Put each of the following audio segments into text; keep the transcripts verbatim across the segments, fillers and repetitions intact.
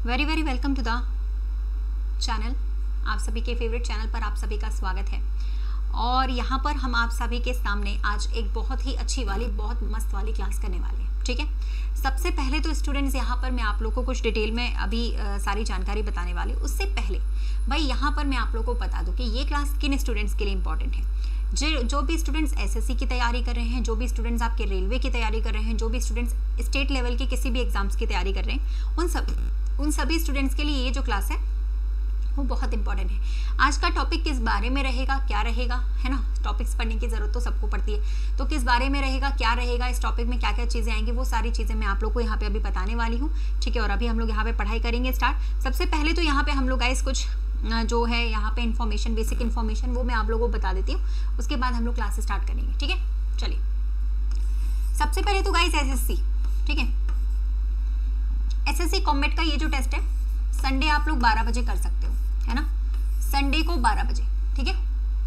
Very very welcome to the channel. आप सभी के फेवरेट चैनल पर आप सभी का स्वागत है। और यहाँ पर हम आप सभी के सामने आज एक बहुत ही अच्छी वाली बहुत मस्त वाली क्लास करने वाले हैं। ठीक है, सबसे पहले तो स्टूडेंट्स यहाँ पर मैं आप लोगों को कुछ डिटेल में अभी आ, सारी जानकारी बताने वाली हूँ। उससे पहले भाई यहाँ पर मैं आप लोगों को बता दूँ कि ये क्लास किन स्टूडेंट्स के लिए इंपॉर्टेंट है। जो जो भी स्टूडेंट्स एसएससी की तैयारी कर रहे हैं, जो भी स्टूडेंट्स आपके रेलवे की तैयारी कर रहे हैं, जो भी स्टूडेंट्स स्टेट लेवल के किसी भी एग्जाम्स की तैयारी कर रहे हैं, उन सब उन सभी स्टूडेंट्स के लिए ये जो क्लास है वो बहुत इंपॉर्टेंट है। आज का टॉपिक किस बारे में रहेगा, क्या रहेगा, है ना। टॉपिक्स पढ़ने की जरूरत तो सबको पड़ती है, तो किस बारे में रहेगा, क्या रहेगा, इस टॉपिक में क्या क्या चीज़ें आएंगी, वो सारी चीज़ें मैं आप लोग को यहाँ पे अभी बताने वाली हूँ। ठीक है, और अभी हम लोग यहाँ पे पढ़ाई करेंगे स्टार्ट। सबसे पहले तो यहाँ पे हम लोग गाइस कुछ जो है यहाँ पे इन्फॉर्मेशन, बेसिक इन्फॉर्मेशन वो मैं आप लोगों को बता देती हूँ। उसके बाद हम लोग क्लास स्टार्ट करेंगे। ठीक है, चलिए सबसे पहले तो गाइस एसएससी, ठीक है, एसएससी कॉम्बैट का ये जो टेस्ट है संडे आप लोग बारह बजे कर सकते हो, है ना, संडे को बारह बजे। ठीक है,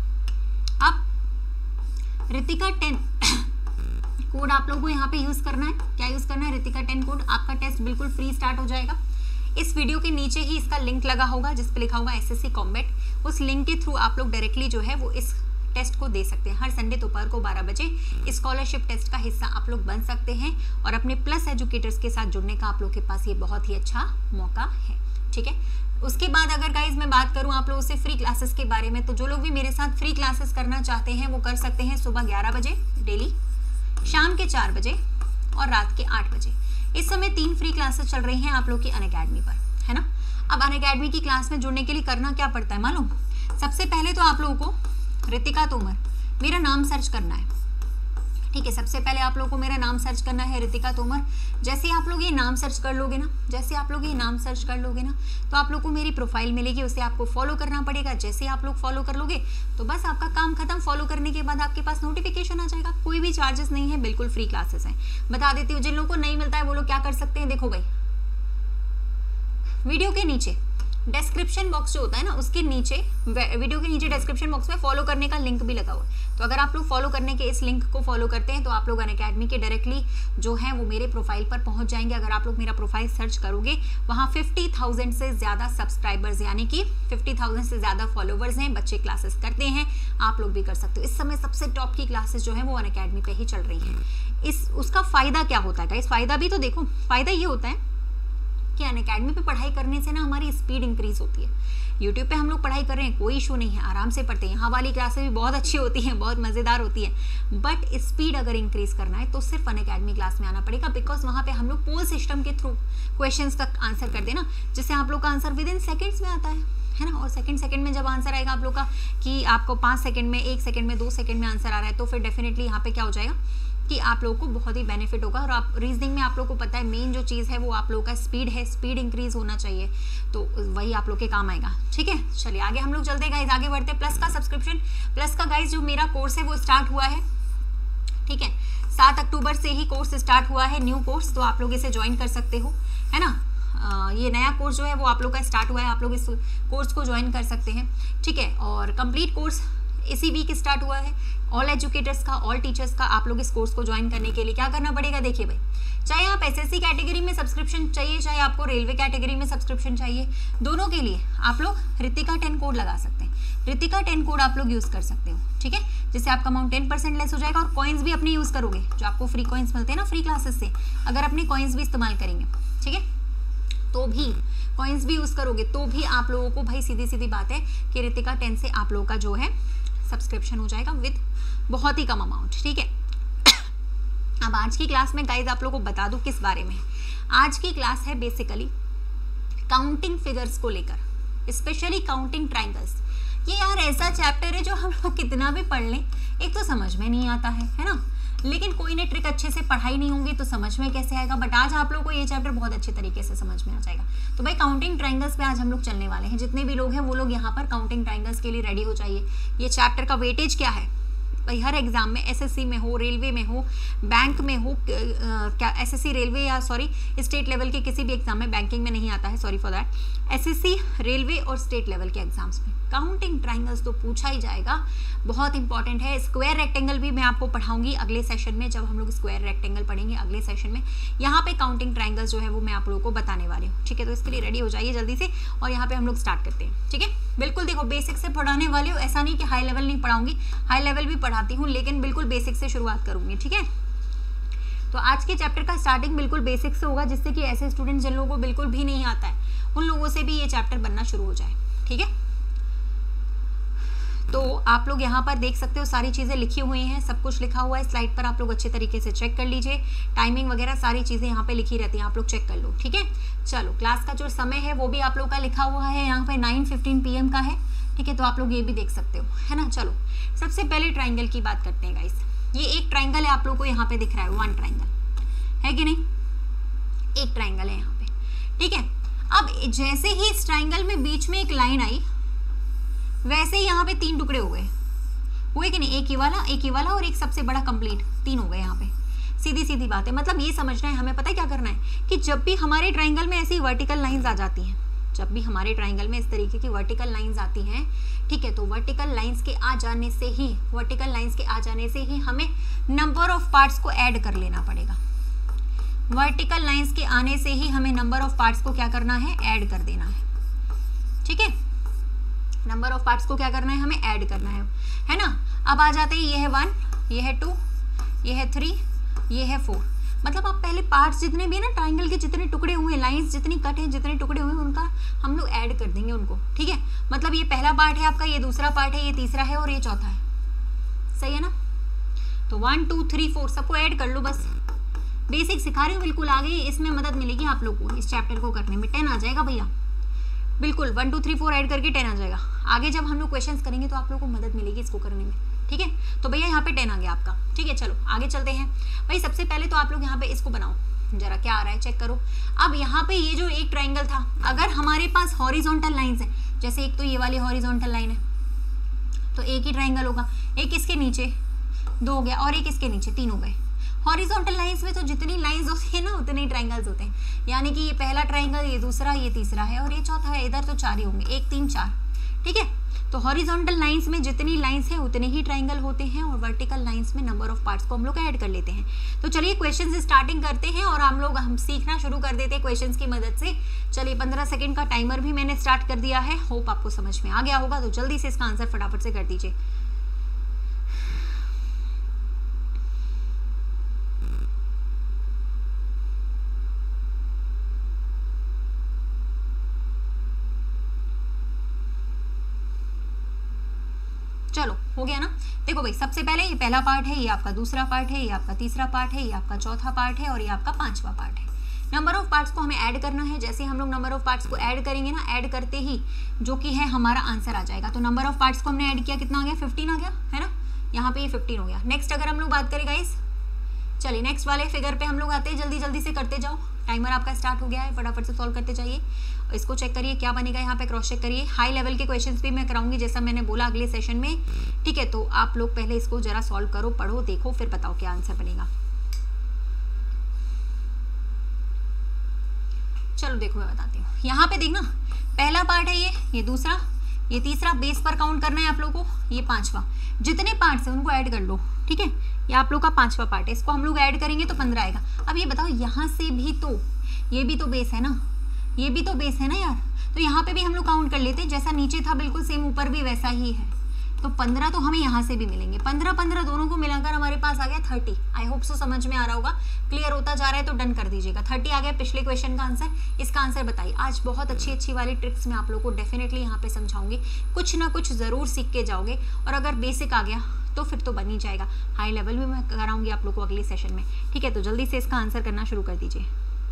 अब रितिका टेन कोड आप लोगों को यहाँ पे यूज करना है। क्या यूज करना है? Ritika ten code. आपका टेस्ट बिल्कुल फ्री स्टार्ट हो जाएगा। इस वीडियो के नीचे ही इसका लिंक लगा होगा जिस पे लिखा होगा एसएससी कॉम्बैट। उस लिंक के थ्रू आप लोग डायरेक्टली जो है वो इस टेस्ट को दे सकते हैं। हर संडे दोपहर को बारह बजे स्कॉलरशिप टेस्ट का हिस्सा आप लोग बन सकते हैं और अपने प्लस एजुकेटर्स के साथ जुड़ने का आप लोग के पास ये बहुत ही अच्छा मौका है। ठीक है, उसके बाद अगर गाइज मैं बात करूं आप लोगों से फ्री क्लासेस के बारे में, तो जो लोग भी मेरे साथ फ्री क्लासेस करना चाहते हैं वो कर सकते हैं सुबह ग्यारह बजे डेली, शाम के चार बजे और रात के आठ बजे। इस समय तीन फ्री क्लासेस चल रही हैं आप लोग की अनअकैडमी पर, है ना। अब अनअकैडमी की क्लास में जुड़ने के लिए करना क्या पड़ता है मालूम? सबसे पहले तो आप लोगों को रितिका तोमर मेरा नाम सर्च करना है। ठीक है, सबसे पहले आप लोगों को मेरा नाम सर्च करना है रितिका तोमर। जैसे आप लोग ये नाम सर्च कर लोगे ना, जैसे आप लोग ये नाम सर्च कर लोगे ना तो आप लोग को मेरी प्रोफाइल मिलेगी, उसे आपको फॉलो करना पड़ेगा। जैसे आप लोग फॉलो कर लोगे तो बस आपका काम खत्म। फॉलो करने के बाद आपके पास नोटिफिकेशन आ जाएगा। कोई भी चार्जेस नहीं है, बिल्कुल फ्री क्लासेस हैं। बता देती हूँ, जिन लोगों को नहीं मिलता है वो लोग क्या कर सकते हैं। देखो भाई, वीडियो के नीचे डिस्क्रिप्शन बॉक्स जो होता है ना, उसके नीचे, वीडियो के नीचे डिस्क्रिप्शन बॉक्स में फॉलो करने का लिंक भी लगा हुआ है। तो अगर आप लोग फॉलो करने के इस लिंक को फॉलो करते हैं तो आप लोग अनअकैडमी के डायरेक्टली जो है वो मेरे प्रोफाइल पर पहुंच जाएंगे। अगर आप लोग मेरा प्रोफाइल सर्च करोगे वहाँ फिफ्टी थाउजेंड से ज़्यादा सब्सक्राइबर्स यानी कि फिफ्टी थाउजेंड से ज़्यादा फॉलोवर्स हैं। बच्चे क्लासेस करते हैं, आप लोग भी कर सकते हो। इस समय सबसे टॉप की क्लासेस जो है वो अनअकैडमी पे ही चल रही हैं। इस उसका फ़ायदा क्या होता है? इस फ़ायदा भी तो देखो, फ़ायदा ये होता है कि अनअकैडमी पे पढ़ाई करने से ना हमारी स्पीड इंक्रीज होती है। यूट्यूब पे हम लोग पढ़ाई कर रहे हैं, कोई इशू नहीं है, आराम से पढ़ते हैं। यहाँ वाली क्लासेस भी बहुत अच्छी होती हैं, बहुत मज़ेदार होती है। बट स्पीड अगर इंक्रीज करना है तो सिर्फ अनअकैडमी क्लास में आना पड़ेगा, बिकॉज वहाँ पे हम लोग पोल सिस्टम के थ्रू क्वेश्चंस का आंसर कर देना, जिससे आप लोग का आंसर विद इन सेकेंड्स में आता है, है ना। और सेकंड सेकंड में जब आंसर आएगा आप लोग का कि आपको पाँच सेकंड में, एक सेकंड में, दो सेकंड में आंसर आ रहा है, तो फिर डेफिनेटली यहाँ पे क्या हो जाएगा कि आप लोगों को बहुत ही बेनिफिट होगा। और आप रीजनिंग में आप लोगों को पता है मेन जो चीज़ है वो आप लोगों का स्पीड है, स्पीड इंक्रीज होना चाहिए, तो वही आप लोग के काम आएगा। ठीक है, चलिए आगे हम लोग चलते गाइज, आगे बढ़ते। प्लस का सब्सक्रिप्शन, प्लस का गाइज जो मेरा कोर्स है वो स्टार्ट हुआ है। ठीक है, सात अक्टूबर से ही कोर्स स्टार्ट हुआ है, न्यू कोर्स, तो आप लोग इसे ज्वाइन कर सकते हो, है ना। आ, ये नया कोर्स जो है वो आप लोग का स्टार्ट हुआ है, आप लोग इस कोर्स को ज्वाइन कर सकते हैं। ठीक है, और कंप्लीट कोर्स इसी वीक स्टार्ट हुआ है। ऑल एजुकेटर्स का, ऑल टीचर्स का आप लोग इस कोर्स को ज्वाइन करने के लिए क्या करना पड़ेगा? देखिए भाई, चाहे आप एसएससी कैटेगरी में सब्सक्रिप्शन चाहिए, चाहे आपको रेलवे कैटेगरी में सब्सक्रिप्शन चाहिए, दोनों के लिए आप लोग रितिका टेन कोड लगा सकते हैं। रितिका टेन कोड आप लोग यूज़ कर सकते हो। ठीक है, जिससे आपका अमाउंट टेन परसेंट लेस हो जाएगा। और कॉइन्स भी अपने यूज़ करोगे, जो आपको फ्री कॉइन्स मिलते हैं ना फ्री क्लासेस से, अगर अपने कॉइन्स भी इस्तेमाल करेंगे, ठीक है, तो भी कॉइन्स भी यूज़ करोगे तो भी आप लोगों को भाई सीधी सीधी बात है कि रितिका टेन से आप लोगों का जो है सब्सक्रिप्शन हो जाएगा विद बहुत ही कम अमाउंट। ठीक है, अब आज की क्लास में गाइज आप लोगों को बता दूं किस बारे में है। आज की क्लास है बेसिकली काउंटिंग फिगर्स को लेकर, स्पेशली काउंटिंग ट्राइंगल्स। ये यार ऐसा चैप्टर है जो हम लोग कितना भी पढ़ लें एक तो समझ में नहीं आता है, है ना। लेकिन कोई ने ट्रिक अच्छे से पढ़ाई नहीं होंगी तो समझ में कैसे आएगा। बट आज आप लोगों को ये चैप्टर बहुत अच्छे तरीके से समझ में आ जाएगा। तो भाई काउंटिंग ट्राइंगल्स पे आज हम लोग चलने वाले हैं। जितने भी लोग हैं वो लोग यहाँ पर काउंटिंग ट्राइंगल्स के लिए रेडी हो जाइए। ये चैप्टर का वेटेज क्या है? भाई हर एग्जाम में, एसएससी में हो, रेलवे में हो, बैंक में हो, क्या एसएससी रेलवे या सॉरी स्टेट लेवल के किसी भी एग्जाम में, बैंकिंग में नहीं आता है, sorry for that, SSC railway और स्टेट लेवल के एग्जाम्स में काउंटिंग ट्राइंगल्स तो पूछा ही जाएगा, बहुत इंपॉर्टेंट है। स्क्वायर रेक्टेंगल भी मैं आपको पढ़ाऊंगी अगले सेशन में, जब हम लोग स्क्वायर रेक्टेंगल पढ़ेंगे अगले सेशन में। यहाँ पे काउंटिंग ट्राइंगल्स जो है वो मैं आप लोगों को बताने वाली हूँ, ठीक है। तो इसके लिए रेडी हो जाइए जल्दी से, और यहाँ पे हम लोग स्टार्ट करते हैं, ठीक है। बिल्कुल देखो बेसिक से पढ़ाने वाली हूँ, ऐसा नहीं कि हाई लेवल नहीं पढ़ाऊंगी, हाई लेवल भी पढ़ाती हूँ, लेकिन बिल्कुल बेसिक से शुरुआत करूंगी, ठीक है। तो आज के चैप्टर का स्टार्टिंग बिल्कुल बेसिक से होगा, जिससे कि ऐसे स्टूडेंट जिन लोगों को बिल्कुल भी नहीं आता है उन लोगों से भी ये चैप्टर बनना शुरू हो जाए, ठीक है। तो आप लोग यहाँ पर देख सकते हो सारी चीज़ें लिखी हुई हैं, सब कुछ लिखा हुआ है स्लाइड पर, आप लोग अच्छे तरीके से चेक कर लीजिए। टाइमिंग वगैरह सारी चीज़ें यहाँ पे लिखी रहती हैं, आप लोग चेक कर लो, ठीक है। चलो क्लास का जो समय है वो भी आप लोग का लिखा हुआ है यहाँ पे, नाइन फिफ्टीन पी एम का है, ठीक है। तो आप लोग ये भी देख सकते हो, है ना। चलो सबसे पहले ट्राइंगल की बात करते हैं गाइस। ये एक ट्राइंगल है, आप लोग को यहाँ पे दिख रहा है, वन ट्राइंगल है कि नहीं, एक ट्राइंगल है यहाँ पे, ठीक है। अब जैसे ही इस ट्राइंगल में बीच में एक लाइन आई, वैसे ही यहाँ पे तीन टुकड़े हो गए, हुए कि नहीं, एक ही वाला, एक ही वाला और एक सबसे बड़ा कंप्लीट, तीन हो गए यहाँ पे। सीधी सीधी बात है, मतलब ये समझना है हमें, पता है क्या करना है कि जब भी हमारे ट्राइंगल में ऐसी वर्टिकल लाइंस आ जाती हैं, जब भी हमारे ट्राइंगल में इस तरीके की वर्टिकल लाइंस आती हैं, ठीक है, तो वर्टिकल लाइंस के आ जाने से ही वर्टिकल लाइंस के आ जाने से ही हमें नंबर ऑफ पार्ट्स को ऐड कर लेना पड़ेगा। वर्टिकल लाइंस के आने से ही हमें नंबर ऑफ पार्ट्स को क्या करना है, ऐड कर देना है, ठीक है। नंबर ऑफ पार्ट्स को क्या करना है, हमें ऐड करना है, है ना। अब आ जाते हैं, ये है वन, ये है टू, ये है थ्री, ये है फोर। मतलब आप पहले पार्ट्स जितने भी है ना ट्राइंगल के, जितने टुकड़े हुए, लाइंस जितनी कट है, जितने टुकड़े हुए उनका हम लोग ऐड कर देंगे उनको, ठीक है। मतलब ये पहला पार्ट है आपका, ये दूसरा पार्ट है, ये तीसरा है और ये चौथा है, सही है ना। तो वन टू थ्री फोर सबको ऐड कर लो, बस बेसिक सिखा रही हूँ, बिल्कुल आगे इसमें मदद मिलेगी आप लोग को, इस चैप्टर को करने में टेन आ जाएगा भैया, बिल्कुल one two three four add करके टेन आ जाएगा। आगे जब हम लोग क्वेश्चंस करेंगे तो आप लोगों को मदद मिलेगी इसको करने में, ठीक है। तो भैया यहाँ पे टेन आ गया आपका, ठीक है। चलो आगे चलते हैं भाई। सबसे पहले तो आप लोग यहाँ पे इसको बनाओ, जरा क्या आ रहा है चेक करो। अब यहाँ पे ये जो एक ट्राइंगल था, अगर हमारे पास हॉरिजॉन्टल लाइंस है, जैसे एक तो ये वाली हॉरिजॉन्टल लाइन है, तो एक ही ट्राइंगल होगा, एक इसके नीचे दो हो गया और एक इसके नीचे तीन हो गए। हॉरिजॉन्टल लाइंस में तो जितनी लाइंस होती है ना उतने ही ट्राइंगल्स होते हैं, यानी कि ये पहला ट्राइंगल, ये दूसरा, ये तीसरा है और ये चौथा है, इधर तो चार ही होंगे, एक तीन चार, ठीक है। तो हॉरिजॉन्टल लाइंस में जितनी लाइंस हैं उतने ही ट्राइंगल होते हैं, और वर्टिकल लाइंस में नंबर ऑफ पार्ट्स को हम लोग ऐड कर लेते हैं। तो चलिए क्वेश्चन से स्टार्टिंग करते हैं और हम लोग हम सीखना शुरू कर देते हैं क्वेश्चन की मदद से। चलिए पंद्रह सेकेंड का टाइमर भी मैंने स्टार्ट कर दिया है, होप आपको समझ में आ गया होगा। तो जल्दी से इसका आंसर फटाफट से कर दीजिए। चलो हो गया ना। देखो भाई सबसे पहले ये पहला पार्ट है, ये आपका दूसरा पार्ट है, ये आपका तीसरा पार्ट है, ये आपका चौथा पार्ट है और ये आपका पांचवा पार्ट है। नंबर ऑफ पार्ट्स को हमें ऐड करना है। जैसे हम लोग नंबर ऑफ पार्ट्स को ऐड करेंगे ना, ऐड करते ही जो कि है हमारा आंसर आ जाएगा। तो नंबर ऑफ पार्ट्स को हमने ऐड किया, कितना आ गया, फिफ्टीन आ गया, है ना। यहाँ पे ये फिफ्टीन हो गया। नेक्स्ट अगर हम लोग बात करें गाइस, चलिए नेक्स्ट वाले फिगर पे हम लोग आते हैं, जल्दी जल्दी से करते जाओ। टाइमर आपका स्टार्ट हो गया है, फटाफट से सॉल्व करते जाइए। इसको चेक करिए क्या बनेगा, यहाँ पे क्रॉस चेक करिए। हाई लेवल के क्वेश्चंस भी मैं कराऊंगी जैसा मैंने बोला अगले सेशन में, ठीक है। तो आप लोग पहले इसको जरा सॉल्व करो, पढ़ो, देखो, फिर बताओ क्या आंसर बनेगा। चलो देखो मैं बताती हूँ। यहाँ पे देखना, पहला पार्ट है ये ये दूसरा, ये तीसरा, बेस पर काउंट करना है आप लोगों को, ये पांचवा। जितने पार्ट्स हैं उनको ऐड कर लो, ठीक है। ये आप लोग का पांचवा पार्ट है, इसको हम लोग ऐड करेंगे तो पंद्रह आएगा। अब ये बताओ, यहाँ से भी तो ये भी तो बेस है ना, ये भी तो बेस है ना यार, तो यहाँ पे भी हम लोग काउंट कर लेते हैं। जैसा नीचे था बिल्कुल सेम ऊपर भी वैसा ही है, तो पंद्रह तो हमें यहाँ से भी मिलेंगे। पंद्रह पंद्रह दोनों को मिलाकर हमारे पास आ गया थर्टी। आई होप सो समझ में आ रहा होगा, क्लियर होता जा रहा है तो डन कर दीजिएगा। थर्टी आ गया पिछले क्वेश्चन का आंसर। इसका आंसर बताइए। आज बहुत अच्छी अच्छी वाली ट्रिक्स मैं आप लोगों को डेफिनेटली यहाँ पे समझाऊंगी, कुछ ना कुछ जरूर सीख के जाओगे। और अगर बेसिक आ गया तो फिर तो बन ही जाएगा। हाई लेवल भी मैं कराऊंगी आप लोग को अगले सेशन में, ठीक है। तो जल्दी से इसका आंसर करना शुरू कर दीजिए।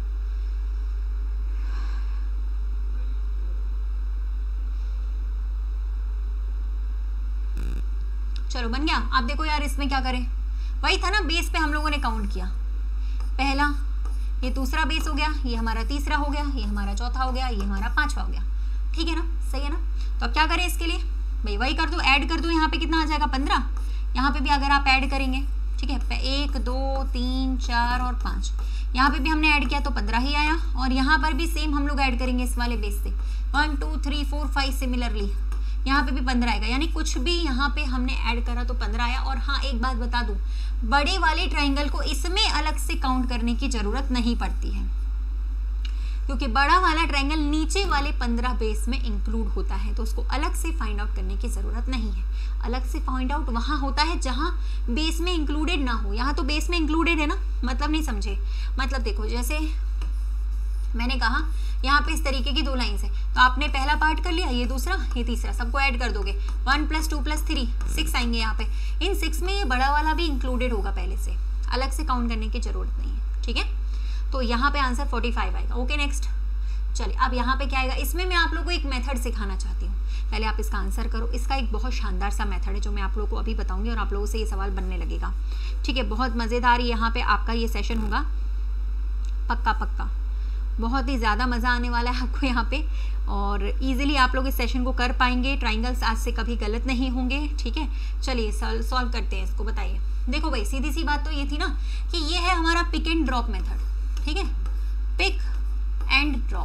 चलो बन गया। आप देखो यार इसमें क्या करें, वही था ना, बेस पे हम लोगों ने काउंट किया। पहला, ये दूसरा बेस हो गया, ये हमारा तीसरा हो गया, ये हमारा चौथा हो गया, ये हमारा पांचवा हो गया, ठीक है ना, सही है ना। तो अब क्या करें इसके लिए, भाई वही कर दो, ऐड कर दो। यहाँ पे कितना आ जाएगा, पंद्रह। यहाँ पे भी अगर आप ऐड करेंगे, ठीक है, एक दो तीन चार और पाँच, यहाँ पे भी हमने ऐड किया तो पंद्रह ही आया, और यहाँ पर भी सेम हम लोग ऐड करेंगे इस वाले बेस से, one two three four five, similarly यहाँ पे भी पंद्रह आएगा, यानी कुछ भी यहाँ पे हमने ऐड करा तो पंद्रह आया। और हाँ, एक बात बता दूं, बड़े वाले ट्राइंगल को इसमें अलग से काउंट करने की जरूरत नहीं पड़ती है, क्योंकि बड़ा वाला ट्राइंगल नीचे वाले पंद्रह बेस में इंक्लूड होता है, तो उसको अलग से फाइंड आउट करने की जरूरत नहीं है। अलग से फाइंड आउट वहाँ होता है जहाँ बेस में इंक्लूडेड ना हो। यहाँ तो बेस में इंक्लूडेड है ना, मतलब नहीं समझे, मतलब देखो जैसे मैंने कहा यहाँ पे इस तरीके की दो लाइंस है, तो आपने पहला पार्ट कर लिया, ये दूसरा, ये तीसरा, सबको ऐड कर दोगे, one plus two plus three, six आएंगे यहाँ पे। इन सिक्स में ये बड़ा वाला भी इंक्लूडेड होगा पहले से, अलग से काउंट करने की जरूरत नहीं है, ठीक है। तो यहाँ पे आंसर फोर्टी फाइव आएगा। ओके, नेक्स्ट चलिए, अब यहाँ पे क्या आएगा, इसमें मैं आप लोगों को एक मेथड सिखाना चाहती हूँ। पहले आप इसका आंसर करो। इसका एक बहुत शानदार सा मेथड है जो मैं आप लोगों को अभी बताऊंगी, और आप लोगों से ये सवाल बनने लगेगा, ठीक है। बहुत मज़ेदार यहाँ पे आपका ये सेशन होगा, पक्का पक्का, बहुत ही ज़्यादा मज़ा आने वाला है आपको यहाँ पे, और इजीली आप लोग इस सेशन को कर पाएंगे। ट्राइंगल्स आज से कभी गलत नहीं होंगे, ठीक है। चलिए सॉल्व करते हैं इसको। बताइए, देखो भाई, सीधी सी बात तो ये थी ना कि ये है हमारा पिक एंड ड्रॉप मेथड, ठीक है। Pick and drop,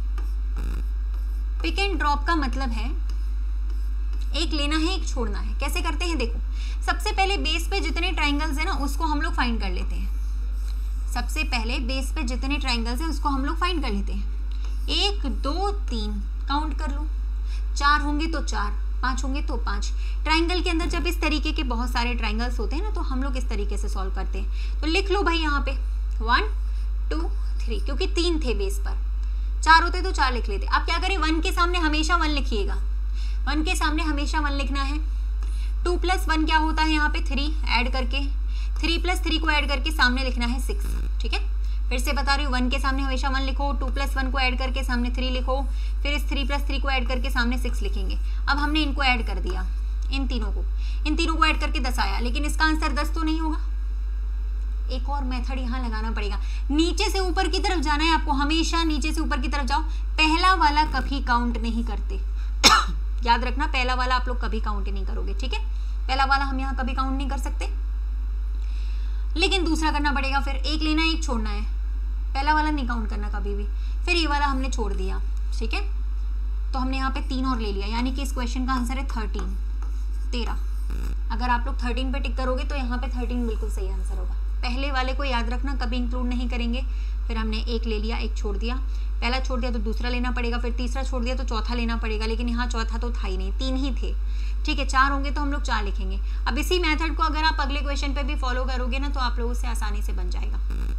pick and drop का मतलब है एक लेना है एक छोड़ना है। कैसे करते हैं, देखो, सबसे पहले बेस पे जितने ट्राइंगल्स हैं ना उसको हम लोग फाइंड कर लेते हैं। सबसे पहले बेस पे जितने ट्राइंगल्स हैं उसको हम लोग फाइंड कर लेते हैं। एक दो तीन काउंट कर लो, चार होंगे तो चार, पांच होंगे तो पांच। ट्राइंगल के अंदर जब इस तरीके के बहुत सारे ट्राइंगल्स होते हैं ना, तो हम लोग इस तरीके से सॉल्व करते हैं। तो लिख लो भाई यहाँ पे वन टू थ्री, क्योंकि तीन थे बेस पर, चार होते तो चार लिख लेते। अब क्या करें, वन के सामने हमेशा वन लिखिएगा, वन के सामने हमेशा वन लिखना है। टू प्लस वन क्या होता है यहाँ पे, थ्री, ऐड करके थ्री प्लस थ्री को ऐड करके सामने लिखना है सिक्स, ठीक है। फिर से बता रही हूँ, वन के सामने हमेशा वन लिखो, टू प्लस वन को ऐड करके सामने थ्री लिखो, फिर इस थ्री प्लस थ्री को ऐड करके सामने सिक्स लिखेंगे। अब हमने इनको ऐड कर दिया, इन तीनों को इन तीनों को ऐड करके दस आया, लेकिन इसका आंसर दस तो नहीं होगा। एक और मेथड यहाँ लगाना पड़ेगा, नीचे से ऊपर की तरफ जाना है आपको, हमेशा नीचे से ऊपर की तरफ जाओ। पहला वाला कभी काउंट नहीं करते याद रखना, पहला वाला आप लोग कभी काउंट नहीं करोगे, ठीक है। पहला वाला हम यहाँ कभी काउंट नहीं कर सकते, लेकिन दूसरा करना पड़ेगा। फिर एक लेना है एक छोड़ना है, पहला वाला नहीं काउंट करना कभी भी। फिर ये वाला हमने छोड़ दिया, ठीक है। तो हमने यहाँ पे तीन और ले लिया, यानी कि इस क्वेश्चन का आंसर है थर्टीन, तेरह। अगर आप लोग थर्टीन पे टिक करोगे तो यहाँ पे थर्टीन बिल्कुल सही आंसर होगा। पहले वाले को याद रखना, कभी इंक्लूड नहीं करेंगे। फिर हमने एक ले लिया, एक छोड़ दिया, पहला छोड़ दिया तो दूसरा लेना पड़ेगा, फिर तीसरा छोड़ दिया तो चौथा लेना पड़ेगा, लेकिन यहाँ चौथा तो था ही नहीं, तीन ही थे, ठीक है। चार होंगे तो हम लोग चार लिखेंगे। अब इसी मेथड को अगर आप अगले क्वेश्चन पे भी फॉलो करोगे ना, तो आप लोगों से आसानी से बन जाएगा।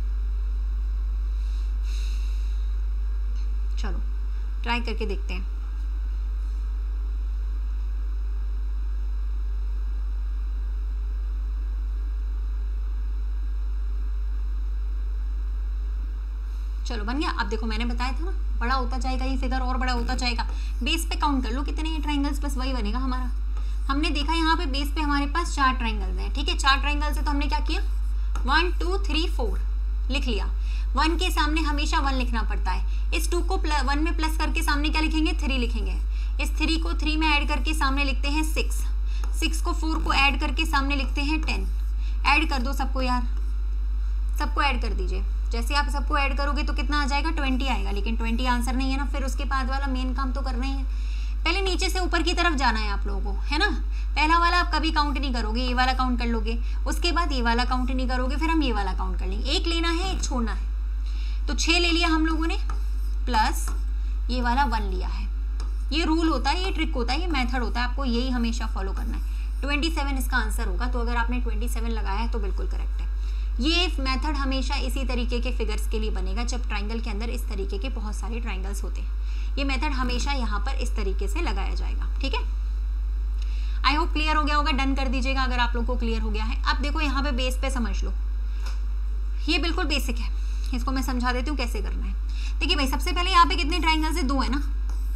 चलो ट्राई करके देखते हैं। चलो बन गया। अब देखो, मैंने बताया था ना, बड़ा होता जाएगा ये फिगर, और बड़ा होता जाएगा। बेस पे काउंट कर लो कितने हैं ट्राइंगल्स, बस वही बनेगा हमारा। हमने देखा यहाँ पे बेस पे हमारे पास चार ट्राइंगल्स हैं, ठीक है। चार ट्राइंगल्स है तो हमने क्या किया, वन टू थ्री फोर लिख लिया। वन के सामने हमेशा वन लिखना पड़ता है। इस टू को वन में प्लस करके सामने क्या लिखेंगे, थ्री लिखेंगे। इस थ्री को थ्री में ऐड करके सामने लिखते हैं सिक्स, सिक्स को फोर को ऐड करके सामने लिखते हैं टेन। ऐड कर दो सबको यार, सबको ऐड कर दीजिए। जैसे आप सबको ऐड करोगे तो कितना आ जाएगा, ट्वेंटी आएगा, लेकिन ट्वेंटी आंसर नहीं है ना। फिर उसके बाद वाला मेन काम तो करना ही है, पहले नीचे से ऊपर की तरफ जाना है आप लोगों को, है ना। पहला वाला आप कभी काउंट नहीं करोगे, ये वाला काउंट कर लोगे, उसके बाद ये वाला काउंट नहीं करोगे, फिर हम ये वाला काउंट कर लेंगे। एक लेना है एक छोड़ना है, तो छः ले लिया हम लोगों ने, प्लस ये वाला वन लिया है। ये रूल होता है, ये ट्रिक होता है, ये मेथड होता है, आपको यही हमेशा फॉलो करना है। ट्वेंटी सेवन इसका आंसर होगा, तो अगर आपने ट्वेंटी सेवन लगाया है तो बिल्कुल करेक्ट है। ये मेथड हमेशा इसी तरीके के फिगर्स के लिए बनेगा, जब ट्राइंगल के अंदर इस तरीके के बहुत सारे ट्राइंगल्स होते हैं। ये मेथड हमेशा यहाँ पर इस तरीके से लगाया जाएगा, ठीक है। आई होप क्लियर हो गया होगा, डन कर दीजिएगा अगर आप लोग को क्लियर हो गया है। अब देखो यहाँ पे बेस पे समझ लो, ये बिल्कुल बेसिक है, इसको मैं समझा देती हूँ कैसे करना है। देखिए भाई, सबसे पहले यहाँ पे कितने ट्राइंगल्स है, दो है ना,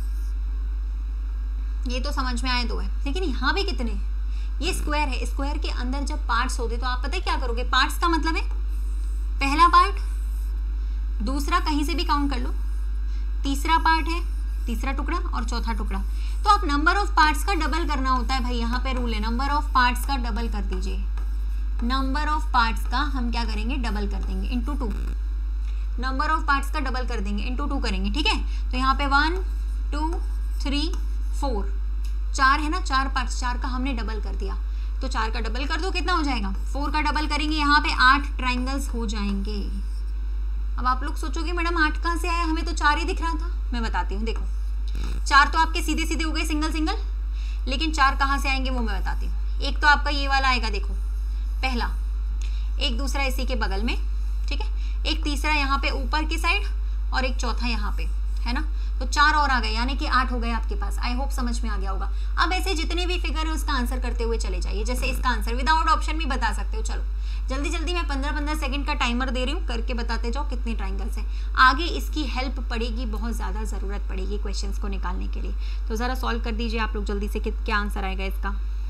ये तो समझ में आए दो है, लेकिन यहाँ पे कितने, ये स्क्वायर है। स्क्वायर के अंदर जब पार्ट्स होते तो आप पता है क्या करोगे, पार्ट्स का मतलब है पहला पार्ट, दूसरा कहीं से भी काउंट कर लो, तीसरा पार्ट है, तीसरा टुकड़ा और चौथा टुकड़ा। तो आप नंबर ऑफ पार्ट्स का डबल करना होता है भाई, यहाँ पे रूल है, नंबर ऑफ पार्ट्स का डबल कर दीजिए। नंबर ऑफ पार्ट्स का हम क्या करेंगे, डबल कर देंगे, into two. Number of parts का डबल कर देंगे, इंटू टू करेंगे, ठीक है। तो यहाँ पे वन टू थ्री फोर, चार है ना, चार पार्ट्स, चार का हमने डबल कर दिया, तो चार का डबल कर दो, कितना हो जाएगा, फोर का डबल करेंगे, यहाँ पे आठ ट्राइंगल्स हो जाएंगे। अब आप लोग सोचोगे मैडम आठ कहाँ से आया, हमें तो चार ही दिख रहा था। मैं बताती हूँ, देखो चार तो आपके सीधे सीधे हो गए सिंगल सिंगल, लेकिन चार कहाँ से आएंगे वो मैं बताती हूँ। एक तो आपका ये वाला आएगा, देखो पहला, एक दूसरा इसी के बगल में, ठीक है, एक तीसरा यहाँ पे ऊपर की साइड और एक चौथा यहाँ पे, है ना। तो चार और आ गए, यानी कि आठ हो गए आपके पास। आई होप समझ में आ गया होगा। अब ऐसे जितने भी फिगर है उसका आंसर करते हुए चले जाइए। जैसे इसका आंसर विदाउट ऑप्शन भी बता सकते हो। चलो जल्दी जल्दी मैं पंद्रह पंद्रह सेकंड का टाइमर दे रही हूँ, करके बताते जाओ कितने ट्राइंगल्स हैं। आगे इसकी हेल्प पड़ेगी, बहुत ज़्यादा ज़रूरत पड़ेगी क्वेश्चंस को निकालने के लिए। तो ज़रा सॉल्व कर दीजिए आप लोग जल्दी से, क्या आंसर आएगा इसका।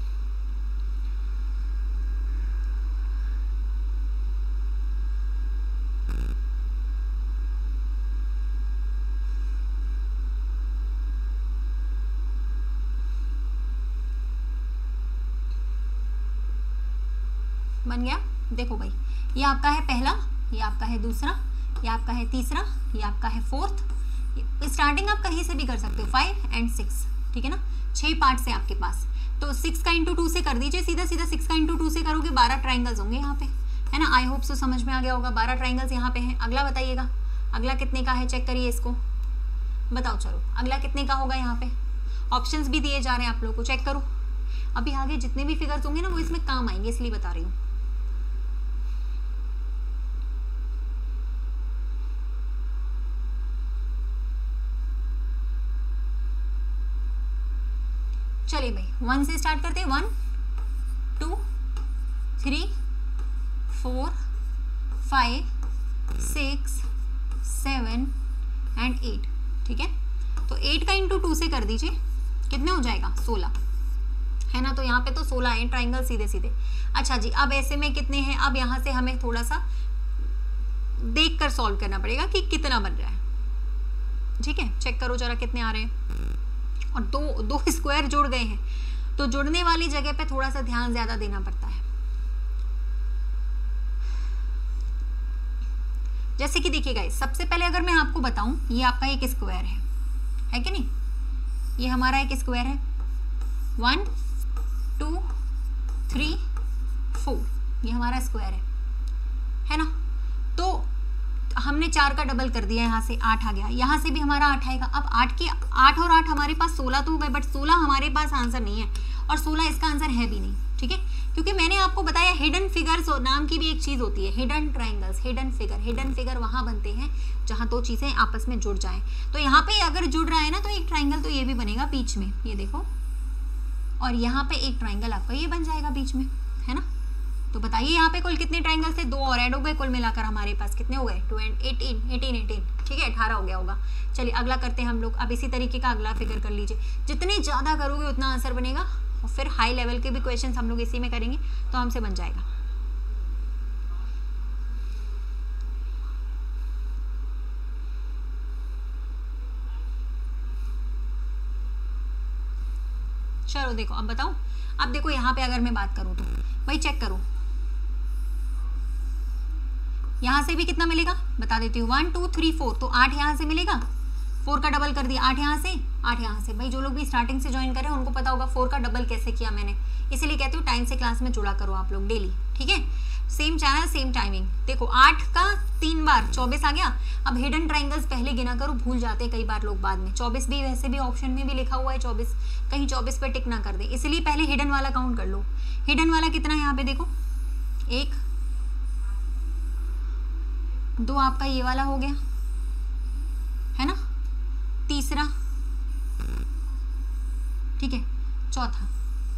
बन गया। देखो भाई, ये आपका है पहला, ये आपका है दूसरा, ये आपका है तीसरा, ये आपका है फोर्थ। स्टार्टिंग आप कहीं से भी कर सकते हो, फाइव एंड सिक्स, ठीक है ना। छह पार्ट्स है आपके पास, तो सिक्स का इंटू टू से कर दीजिए, सीधा सीधा सिक्स का इंटू टू से करोगे बारह ट्राइंगल्स होंगे यहाँ पे, है ना। आई होप सो समझ में आ गया होगा। बारह ट्राइंगल्स यहाँ पे हैं। अगला बताइएगा, अगला कितने का है, चेक करिए इसको, बताओ। चलो अगला कितने का होगा, यहाँ पे ऑप्शंस भी दिए जा रहे हैं आप लोगों को, चेक करो। अभी आगे जितने भी फिगर्स होंगे ना वो इसमें काम आएंगे, इसलिए बता रही हूँ। चलिए भाई वन से स्टार्ट करते हैं। One two three four five six seven and eight, ठीक है। तो एट का इंटू टू से कर दीजिए, कितने हो जाएगा, सोलह, है ना। तो यहाँ पे तो सोलह है ट्राइंगल सीधे सीधे। अच्छा जी, अब ऐसे में कितने हैं, अब यहाँ से हमें थोड़ा सा देख कर सॉल्व करना पड़ेगा कि कितना बन रहा है, ठीक है। चेक करो जरा कितने आ रहे हैं। और दो दो स्क्वायर जुड़ गए हैं, तो जुड़ने वाली जगह पे थोड़ा सा ध्यान ज्यादा देना पड़ता है। जैसे कि देखिए गाइस, सबसे पहले अगर मैं आपको बताऊं, ये आपका एक स्क्वायर है, है कि नहीं, ये हमारा एक स्क्वायर है। वन टू थ्री फोर, ये हमारा स्क्वायर है, है ना। तो हमने चार का डबल कर दिया, यहाँ से आठ आ गया, यहाँ से भी हमारा आठ आएगा। अब आठ की आठ और आठ हमारे पास सोलह तो हो गए, बट सोलह हमारे पास आंसर नहीं है, और सोलह इसका आंसर है भी नहीं, ठीक है। क्योंकि मैंने आपको बताया हिडन फिगर्स नाम की भी एक चीज़ होती है, hidden triangles, hidden figure. Hidden figure वहाँ बनते हैं जहाँ दो चीज़ें आपस में जुड़ जाएं। तो यहाँ पे अगर जुड़ रहा है ना, तो एक ट्राइंगल तो ये भी बनेगा बीच में, ये देखो, और यहाँ पे एक ट्राइंगल आपका ये बन जाएगा बीच में, है ना। तो बताइए यहाँ पे कुल कितने ट्राइंगल थे, दो और ऐड हो गए, कुल मिलाकर हमारे पास कितने हो गए, two and eighteen, eighteen eighteen, ठीक है, अठारह हो गया होगा। चलिए अगला करते हैं हम लोग। अब इसी तरीके का अगला फिगर कर लीजिए, जितने ज़्यादा करोगे उतना आंसर बनेगा, और फिर हाई लेवल के भी क्वेश्चन हम लोग इसी में करेंगे, तो हमसे बन जाएगा। चलो देखो, अब बताओ। अब देखो यहाँ पे अगर मैं बात करूँ तो भाई चेक करो, यहाँ से भी कितना मिलेगा बता देती हूँ, वन टू थ्री फोर, तो आठ यहाँ से मिलेगा, फोर का डबल कर दिया, आठ यहाँ से, आठ यहाँ से। भाई जो लोग भी स्टार्टिंग से ज्वाइन करें उनको पता होगा फोर का डबल कैसे किया मैंने, इसीलिए कहती हूँ टाइम से क्लास में जुड़ा करो आप लोग डेली, ठीक है। Same channel same timing. देखो आठ का तीन बार चौबीस आ गया। अब हिडन ट्राइंगल्स पहले गिना करो, भूल जाते हैं कई बार लोग बाद में। चौबीस भी वैसे भी ऑप्शन में भी लिखा हुआ है चौबीस, कहीं चौबीस पे टिक ना कर दे, इसलिए पहले हिडन वाला काउंट कर लो। हिडन वाला कितना है यहाँ पे देखो, एक दो, आपका ये वाला हो गया, है ना, तीसरा, ठीक है, चौथा,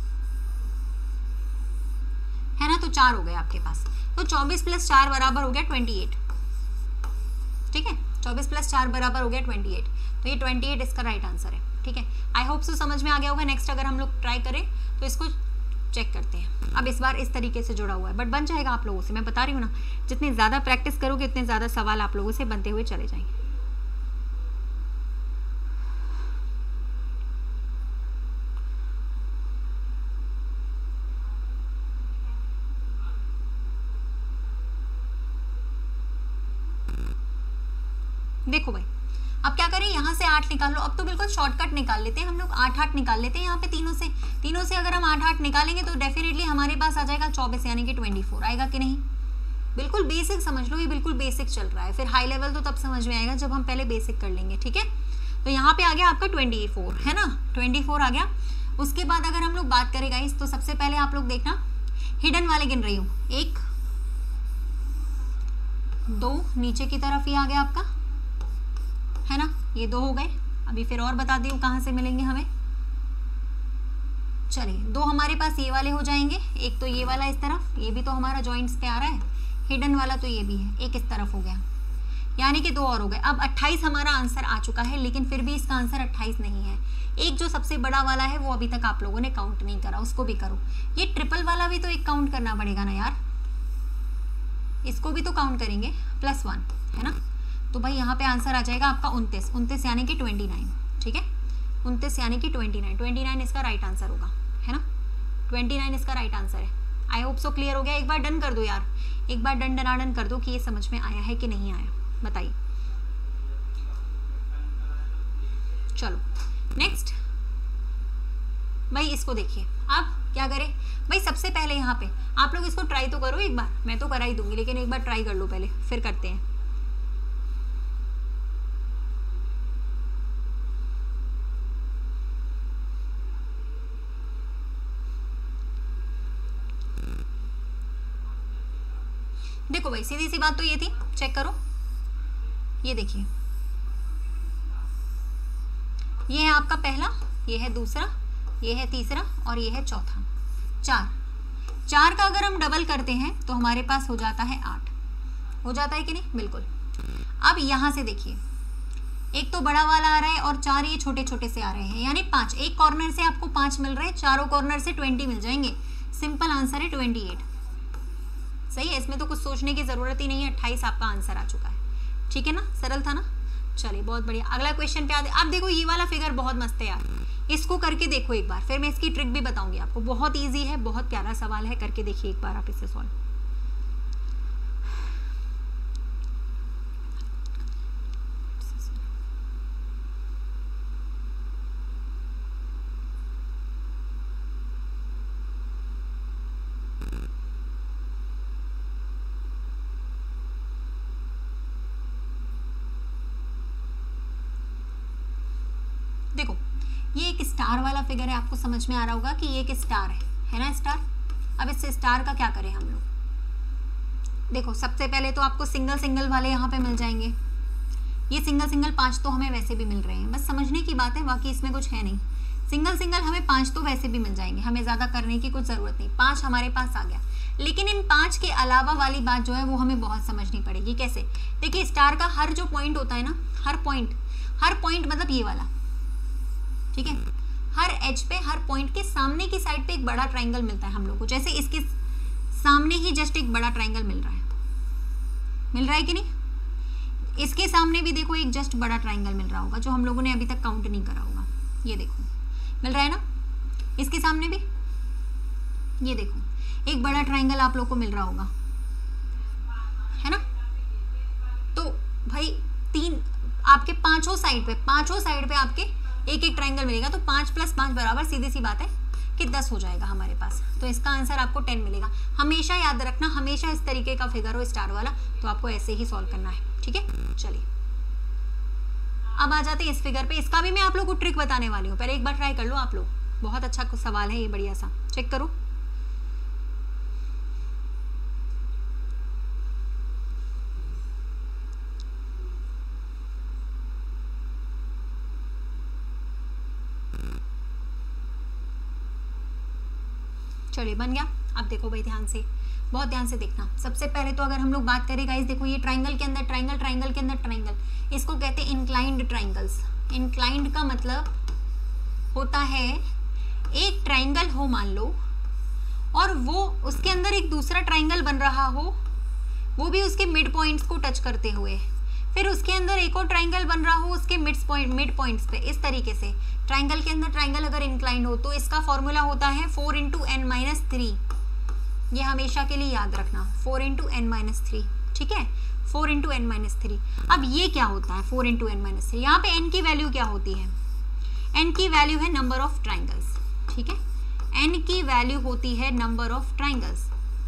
है ना। तो चार हो गए आपके पास। तो चौबीस प्लस चार बराबर हो गया अट्ठाईस, ठीक है। चौबीस प्लस चार बराबर हो गया अट्ठाईस, तो ये अट्ठाईस इसका राइट आंसर है, ठीक है। आई होप सो समझ में आ गया होगा। नेक्स्ट अगर हम लोग ट्राई करें तो इसको चेक करते हैं। अब इस बार इस तरीके से जुड़ा हुआ है, बट बन जाएगा आप लोगों से, मैं बता रही हूँ ना, जितनी ज़्यादा प्रैक्टिस करोगे उतने ज़्यादा सवाल आप लोगों से बनते हुए चले जाएंगे। देखो भाई अब क्या करें, यहाँ से आठ निकाल लो। अब तो बिल्कुल शॉर्टकट निकाल लेते हैं हम लोग, आठ आठ निकाल लेते हैं यहाँ पे तीनों से। तीनों से अगर हम आठ आठ निकालेंगे तो डेफिनेटली हमारे पास आ जाएगा चौबीस, यानी कि ट्वेंटी फोर आएगा कि नहीं। बिल्कुल बेसिक समझ लो, ये बिल्कुल बेसिक चल रहा है, फिर हाई लेवल तो तब समझ में आएगा जब हम पहले बेसिक कर लेंगे, ठीक है। तो यहाँ पे आ गया आपका ट्वेंटी फोर, है ना, ट्वेंटी फोर आ गया। उसके बाद अगर हम लोग बात करें गाइस, तो सबसे पहले आप लोग देखना हिडन वाले गिन रही हूँ, एक दो, नीचे की तरफ ही आ गया आपका, है ना, ये दो हो गए। अभी फिर और बता दी हूँ कहाँ से मिलेंगे हमें। चलिए दो हमारे पास ये वाले हो जाएंगे, एक तो ये वाला इस तरफ, ये भी तो हमारा जॉइंट्स पे आ रहा है, हिडन वाला तो ये भी है, एक इस तरफ हो गया, यानी कि दो और हो गए। अब अट्ठाईस हमारा आंसर आ चुका है, लेकिन फिर भी इसका आंसर अट्ठाईस नहीं है। एक जो सबसे बड़ा वाला है वो अभी तक आप लोगों ने काउंट नहीं करा, उसको भी करो। ये ट्रिपल वाला भी तो एक काउंट करना पड़ेगा ना यार, इसको भी तो काउंट करेंगे, प्लस वन, है ना। तो भाई यहाँ पे आंसर आ जाएगा आपका उनतीस, उनतीस यानी कि ट्वेंटी नाइन, ठीक है, उनतीस यानी कि ट्वेंटी नाइन, ट्वेंटी नाइन इसका राइट आंसर होगा, है ना, ट्वेंटी नाइन इसका राइट आंसर है। आई होप सो क्लियर हो गया। एक बार डन कर दो यार, एक बार डन डनाडन कर दो कि ये समझ में आया है कि नहीं आया, बताइए। चलो नेक्स्ट भाई इसको देखिए। अब क्या करें भाई, सबसे पहले यहाँ पे आप लोग इसको ट्राई तो करो एक बार, मैं तो करा ही दूंगी, लेकिन एक बार ट्राई कर लो पहले, फिर करते हैं। देखो भाई सीधी सी बात तो ये थी, चेक करो, ये देखिए, ये है आपका पहला, ये है दूसरा, ये है तीसरा और ये है चौथा, चार। चार का अगर हम डबल करते हैं तो हमारे पास हो जाता है आठ, हो जाता है कि नहीं, बिल्कुल। अब यहाँ से देखिए, एक तो बड़ा वाला आ रहा है और चार ये छोटे छोटे से आ रहे हैं, यानी पाँच, एक कॉर्नर से आपको पाँच मिल रहे हैं, चारों कॉर्नर से ट्वेंटी मिल जाएंगे। सिंपल आंसर है ट्वेंटी एट, सही है, इसमें तो कुछ सोचने की ज़रूरत ही नहीं है, अट्ठाईस आपका आंसर आ चुका है, ठीक है ना, सरल था ना। चलिए बहुत बढ़िया, अगला क्वेश्चन पे आते। अब देखो ये वाला फिगर बहुत मस्त है यार, इसको करके देखो एक बार, फिर मैं इसकी ट्रिक भी बताऊंगी आपको, बहुत इजी है, बहुत प्यारा सवाल है, करके देखिए एक बार आप इसे सॉल्व। देखो ये एक स्टार वाला फिगर है, आपको समझ में आ रहा होगा कि ये एक स्टार है, है ना, स्टार। अब इस स्टार का क्या करें हम लोग। देखो सबसे पहले तो आपको सिंगल सिंगल वाले यहाँ पे मिल जाएंगे, ये सिंगल सिंगल पांच तो हमें वैसे भी मिल रहे हैं, बस समझने की बात है, बाकी इसमें कुछ है नहीं। सिंगल सिंगल हमें पांच तो वैसे भी मिल जाएंगे, हमें ज़्यादा करने की कुछ ज़रूरत नहीं, पांच हमारे पास आ गया। लेकिन इन पांच के अलावा वाली बात जो है वो हमें बहुत समझनी पड़ेगी। कैसे, देखिए स्टार का हर जो पॉइंट होता है ना, हर पॉइंट, हर पॉइंट मतलब ये वाला, ठीक है, हर एज पे, हर पॉइंट के सामने की साइड पे एक बड़ा ट्राइंगल मिलता है हम लोग को। जैसे इसके सामने ही जस्ट एक बड़ा ट्राइंगल मिल रहा है, मिल रहा है कि नहीं। इसके सामने भी देखो एक जस्ट बड़ा ट्राइंगल मिल रहा होगा, जो हम लोगों ने अभी तक काउंट नहीं करा होगा, ये देखो मिल रहा है ना। इसके सामने भी ये देखो एक बड़ा ट्राइंगल आप लोग को मिल रहा होगा, है ना। तो भाई तीन आपके पांचों साइड पे, पांचों साइड पे आपके एक एक ट्राइंगल मिलेगा, तो पाँच प्लस पाँच बराबर सीधी सी बात है कि दस हो जाएगा हमारे पास। तो इसका आंसर आपको टेन मिलेगा। हमेशा याद रखना, हमेशा इस तरीके का फिगर हो स्टार वाला तो आपको ऐसे ही सॉल्व करना है, ठीक है। चलिए अब आ जाते हैं इस फिगर पे, इसका भी मैं आप लोग को ट्रिक बताने वाली हूँ, पहले एक बार ट्राई कर लो आप लोग। बहुत अच्छा सवाल है ये, बढ़िया सा, चेक करो। चलिए बन गया। अब देखो भाई ध्यान से, बहुत ध्यान से देखना। सबसे पहले तो अगर हम लोग बात करें गाइस, देखो ये ट्राइंगल के अंदर ट्राइंगल, ट्राइंगल के अंदर ट्राइंगल, इसको कहते हैं इंक्लाइंड ट्राइंगल्स। इंक्लाइंड का मतलब होता है एक ट्राइंगल हो मान लो, और वो उसके अंदर एक दूसरा ट्राइंगल बन रहा हो, वो भी उसके मिड पॉइंट्स को टच करते हुए, फिर उसके अंदर एक और ट्राइंगल बन रहा हो उसके मिड पॉइंट मिड पॉइंट्स पे। इस तरीके से ट्राइंगल के अंदर ट्राइंगल अगर इंक्लाइंड हो तो इसका फॉर्मूला होता है four into n minus three. ये हमेशा के लिए याद रखना, four into n minus three, ठीक है। Four into n minus three. अब ये क्या होता है four into n minus three, यहाँ पे एन की वैल्यू क्या होती है, एन की वैल्यू है नंबर ऑफ ट्राइंगल्स, ठीक है, एन की वैल्यू होती है नंबर ऑफ ट्राइंगल्स।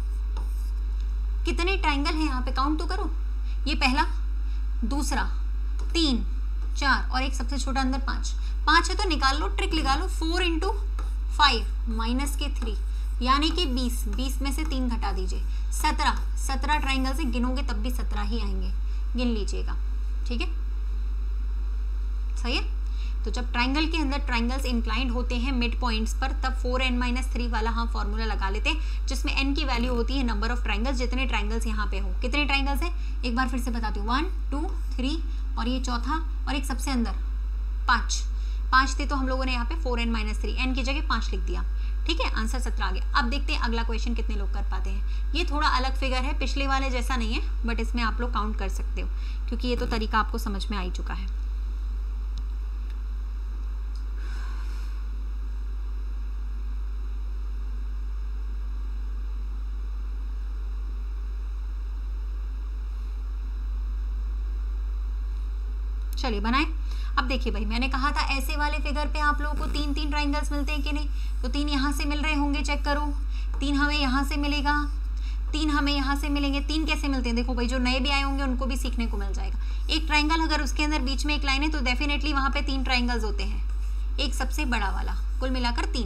कितने ट्राइंगल हैं यहाँ पे काउंट तो करो, ये पहला, दूसरा, तीन, चार और एक सबसे छोटा अंदर पाँच, पाँच है तो निकाल लो, ट्रिक लगा लो, फोर इंटू फाइव माइनस के थ्री यानी कि बीस, बीस में से तीन घटा दीजिए, सत्रह, सत्रह ट्राइंगल से गिनोगे तब भी सत्रह ही आएंगे, गिन लीजिएगा, ठीक है, सही है। तो जब ट्राइंगल के अंदर ट्राइंगल्स इंक्लाइंड होते हैं मिड पॉइंट्स पर, तब फोर एन माइनस थ्री वाला हम फॉर्मूला लगा लेते हैं, जिसमें एन की वैल्यू होती है नंबर ऑफ ट्राइंगल्स, जितने ट्राइंगल्स यहाँ पे हो। कितने ट्राइंगल्स हैं एक बार फिर से बताती हूँ, वन टू थ्री और ये चौथा और एक सबसे अंदर पाँच, पाँच थे तो हम लोगों ने यहाँ पे four n minus three, n की जगह पाँच लिख दिया, ठीक है, आंसर सत्रह आ गया। अब देखते हैं अगला क्वेश्चन कितने लोग कर पाते हैं। ये थोड़ा अलग फिगर है, पिछले वाले जैसा नहीं है, बट इसमें आप लोग काउंट कर सकते हो क्योंकि ये तो तरीका आपको समझ में आ ही चुका है। चलिए बनाए। अब देखिए भाई, मैंने कहा था ऐसे वाले फिगर पे आप लोगों को तीन तीन ट्राइंगल्स मिलते हैं कि नहीं, तो तीन यहाँ से मिल रहे होंगे, चेक करो, तीन हमें यहाँ से मिलेगा, तीन हमें यहाँ से मिलेंगे। तीन कैसे मिलते हैं देखो भाई, जो नए भी आए होंगे उनको भी सीखने को मिल जाएगा। एक ट्राइंगल अगर उसके अंदर बीच में एक लाइन है तो डेफिनेटली वहाँ पे तीन ट्राइंगल्स होते हैं, एक सबसे बड़ा वाला, कुल मिलाकर तीन,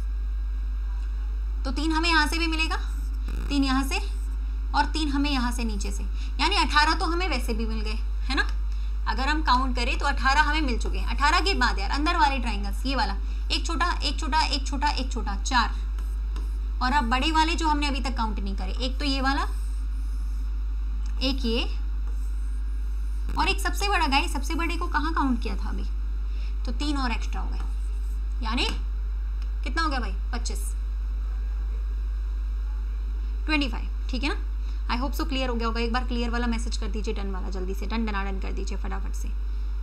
तो तीन हमें यहाँ से भी मिलेगा, तीन यहाँ से और तीन हमें यहाँ से नीचे से, यानी अठारह तो हमें वैसे भी मिल गए, है ना। अगर हम काउंट करें तो अठारह हमें मिल चुके हैं। अठारह के बाद यार अंदर वाले ट्राइंगल्स, ये वाला एक छोटा एक छोटा एक छोटा एक छोटा, चार, और अब बड़े वाले जो हमने अभी तक काउंट नहीं करे, एक तो ये वाला, एक ये और एक सबसे बड़ा, गाइस सबसे बड़े को कहाँ काउंट किया था अभी, तो तीन और एक्स्ट्रा हो गए, यानी कितना हो गया भाई, पच्चीस, ट्वेंटी फाइव, ठीक है ना। आई होप सो क्लियर हो गया होगा। एक बार क्लियर वाला मैसेज कर दीजिए, डन वाला जल्दी से, डन डना डन कर दीजिए फटाफट से।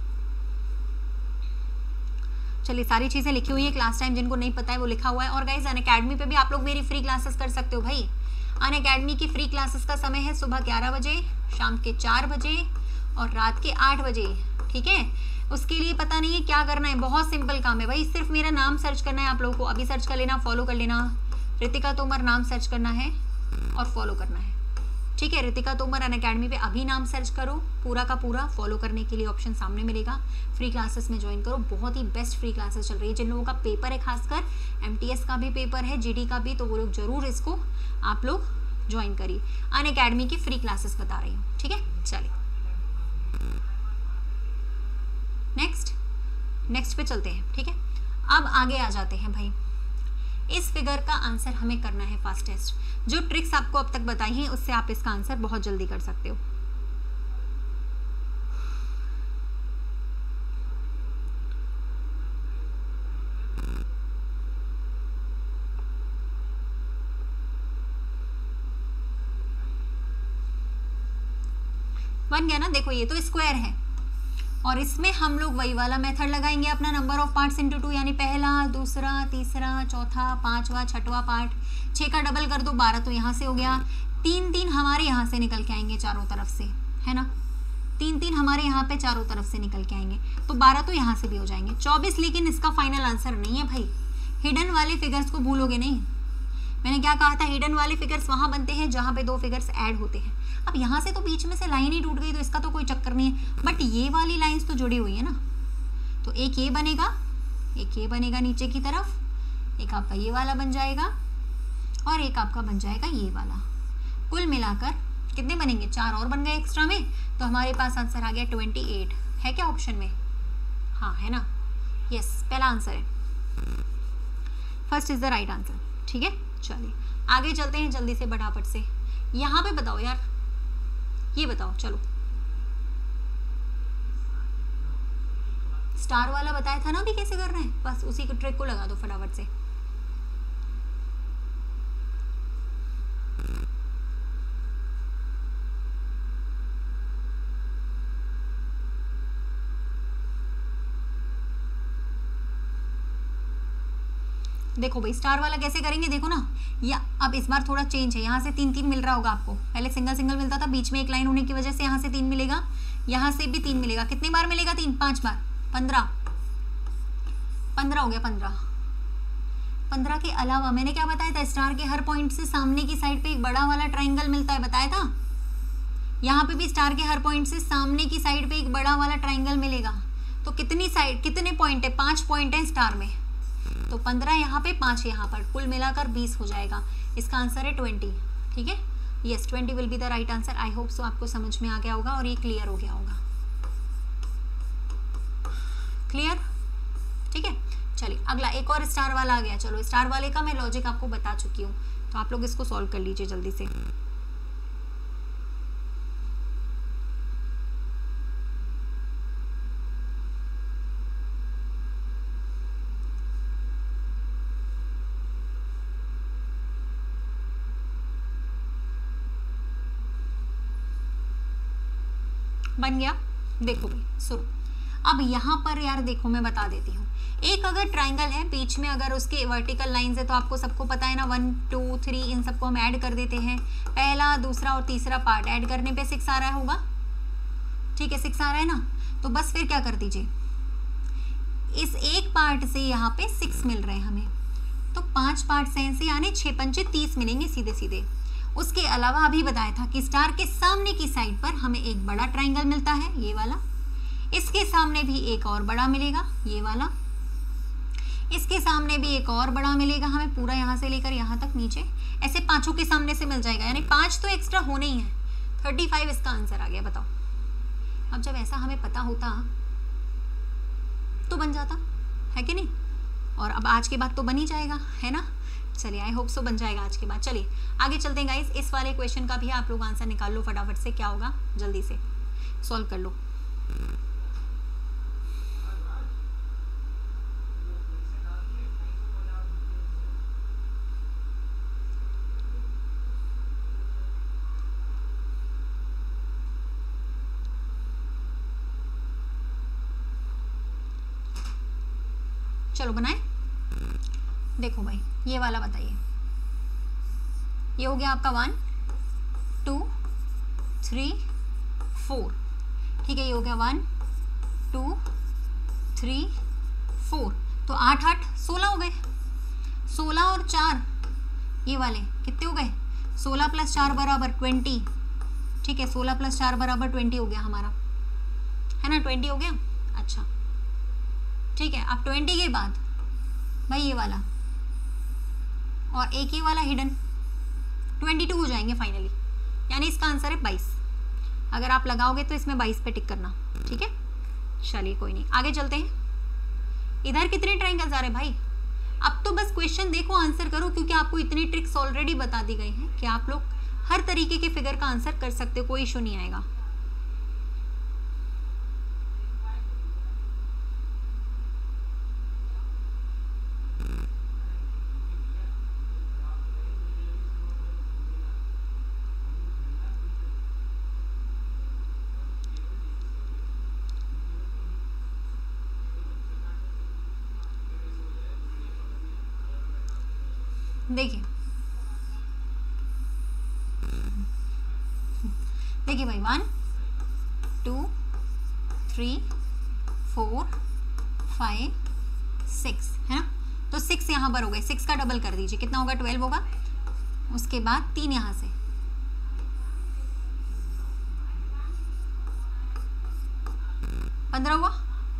चलिए सारी चीज़ें लिखी हुई है, क्लास टाइम जिनको नहीं पता है वो लिखा हुआ है। और गाइज अनअकैडमी पे भी आप लोग मेरी फ्री क्लासेस कर सकते हो भाई। अनअकैडमी की फ्री क्लासेस का समय है सुबह ग्यारह बजे, शाम के चार बजे और रात के आठ बजे, ठीक है। उसके लिए पता नहीं है क्या करना है, बहुत सिंपल काम है भाई, सिर्फ मेरा नाम सर्च करना है आप लोगों को, अभी सर्च कर लेना, फॉलो कर लेना, रितिका तोमर नाम सर्च करना है और फॉलो करना है, ठीक है। रितिका तोमर अनअकैडमी पे अभी नाम सर्च करो, पूरा का पूरा फॉलो करने के लिए ऑप्शन सामने मिलेगा। फ्री क्लासेस में ज्वाइन करो, बहुत ही बेस्ट फ्री क्लासेस चल रही है। जिन लोगों का पेपर है, खासकर एमटीएस का भी पेपर है, जीडी का भी, तो वो लोग जरूर इसको आप लोग ज्वाइन करिए। अनअकैडमी की फ्री क्लासेस बता रही हूँ, ठीक है। चलिए नेक्स्ट नेक्स्ट पे चलते हैं, ठीक है। अब आगे आ जाते हैं भाई, इस फिगर का आंसर हमें करना है फास्टेस्ट। जो ट्रिक्स आपको अब तक बताई हैं उससे आप इसका आंसर बहुत जल्दी कर सकते हो। बन गया ना, देखो ये तो स्क्वायर है और इसमें हम लोग वही वाला मेथड लगाएंगे अपना, number of parts into two, यानी पहला, दूसरा, तीसरा, चौथा, पांचवा, छठवां पार्ट, छः का डबल कर दो बारह, तो यहाँ से हो गया। तीन तीन हमारे यहाँ से निकल के आएंगे चारों तरफ से, है ना, तीन तीन हमारे यहाँ पे चारों तरफ से निकल के आएंगे, तो बारह तो यहाँ से भी हो जाएंगे, चौबीस। लेकिन इसका फाइनल आंसर नहीं है भाई, हिडन वाले फिगर्स को भूलोगे नहीं। मैंने क्या कहा था, हिडन वाले फिगर्स वहाँ बनते हैं जहाँ पे दो फिगर्स ऐड होते हैं। अब यहाँ से तो बीच में से लाइन ही टूट गई तो इसका तो कोई चक्कर नहीं है, बट ये वाली लाइंस तो जुड़ी हुई है ना, तो एक ये बनेगा, एक ये बनेगा नीचे की तरफ, एक आपका ये वाला बन जाएगा और एक आपका बन जाएगा ये वाला। कुल मिलाकर कितने बनेंगे, चार और बन गए एक्स्ट्रा में, तो हमारे पास आंसर आ गया ट्वेंटी एट। है क्या ऑप्शन में, हाँ है ना, यस पहला आंसर है, first is the right answer, ठीक है। चलिए आगे चलते हैं जल्दी से फटाफट से। यहाँ पे बताओ यार, ये बताओ, चलो स्टार वाला बताया था ना अभी कैसे करना है, बस उसी को ट्रिक को लगा दो फटाफट से। देखो भाई स्टार वाला कैसे करेंगे, देखो ना, या अब इस बार थोड़ा चेंज है, यहाँ से तीन तीन मिल रहा होगा आपको, पहले सिंगल सिंगल मिलता था, बीच में एक लाइन होने की वजह से यहाँ से तीन मिलेगा, यहाँ से भी तीन मिलेगा। कितनी बार मिलेगा तीन? पांच बार, पंद्रह पंद्रह हो गया। पंद्रह पंद्रह के अलावा मैंने क्या बताया था, स्टार के हर पॉइंट से सामने की साइड पे एक बड़ा वाला ट्राइंगल मिलता है, बताया था। यहाँ पे भी स्टार के हर पॉइंट से सामने की साइड पे एक बड़ा वाला ट्राइंगल मिलेगा। तो कितनी साइड, कितने पॉइंट है? पांच पॉइंट है स्टार में, तो पंद्रह यहाँ पे, पांच यहाँ पर, कुल मिलाकर बीस हो जाएगा। इसका आंसर है ट्वेंटी। ठीक है, yes, twenty will be the right answer. I hope so आपको समझ में आ गया होगा और ये क्लियर हो गया होगा। क्लियर? ठीक है, चलिए अगला एक और स्टार वाला आ गया। चलो स्टार वाले का मैं लॉजिक आपको बता चुकी हूँ, तो आप लोग इसको सॉल्व कर लीजिए जल्दी से। बन गया? देखो भाई सुनो, अब यहाँ पर यार देखो मैं बता देती हूँ, एक अगर ट्राइंगल है, बीच में अगर उसके वर्टिकल लाइंस है, तो आपको सबको पता है ना, वन टू थ्री इन सबको हम ऐड कर देते हैं। पहला, दूसरा और तीसरा पार्ट ऐड करने पे सिक्स आ रहा होगा। ठीक है, सिक्स आ रहा है ना, तो बस फिर क्या कर दीजिए, इस एक पार्ट से यहाँ पे सिक्स मिल रहे हैं हमें, तो पांच पार्ट से ऐसे यानी छः पंचे तीस मिलेंगे सीधे सीधे। उसके अलावा अभी बताया था कि स्टार के सामने की साइड पर हमें एक बड़ा ट्राइंगल मिलता है, ये वाला। इसके सामने भी एक और बड़ा मिलेगा, ये वाला। इसके सामने भी एक और बड़ा मिलेगा हमें, पूरा यहाँ से लेकर यहाँ तक नीचे, ऐसे पांचों के सामने से मिल जाएगा, यानी पांच तो एक्स्ट्रा होने ही है। थर्टी फाइव इसका आंसर आ गया। बताओ, अब जब ऐसा हमें पता होता तो बन जाता है कि नहीं, और अब आज के बाद तो बन ही जाएगा, है ना। चलिए आई होप सो बन जाएगा आज के बाद। चलिए आगे चलते हैं गाइस, इस वाले क्वेश्चन का भी आप लोग आंसर निकाल लो फटाफट से, क्या होगा जल्दी से सॉल्व कर लो। चलो बनाए। देखो भाई ये वाला बताइए, ये हो गया आपका वन टू थ्री फोर। ठीक है, ये हो गया वन टू थ्री फोर, तो आठ आठ सोलह हो गए। सोलह और चार ये वाले कितने हो गए? सोलह प्लस चार बराबर ट्वेंटी। ठीक है, सोलह प्लस चार बराबर ट्वेंटी हो गया हमारा, है ना, ट्वेंटी हो गया। अच्छा ठीक है, अब ट्वेंटी के बाद भाई ये वाला और एक ही वाला हिडन, ट्वेंटी टू हो जाएंगे फाइनली, यानी इसका आंसर है बाईस। अगर आप लगाओगे तो इसमें बाईस पे टिक करना। ठीक है, चलिए कोई नहीं, आगे चलते हैं। इधर कितने ट्राइंगल्स आ रहे भाई? अब तो बस क्वेश्चन देखो, आंसर करो, क्योंकि आपको इतनी ट्रिक्स ऑलरेडी बता दी गई हैं कि आप लोग हर तरीके के फिगर का आंसर कर सकते हो, कोई इशू नहीं आएगा। देखिए देखिए भाई one two three four five six, है ना, तो सिक्स यहाँ पर हो गए, सिक्स का डबल कर दीजिए, कितना होगा? ट्वेल्व होगा। उसके बाद तीन यहाँ से, पंद्रह हुआ।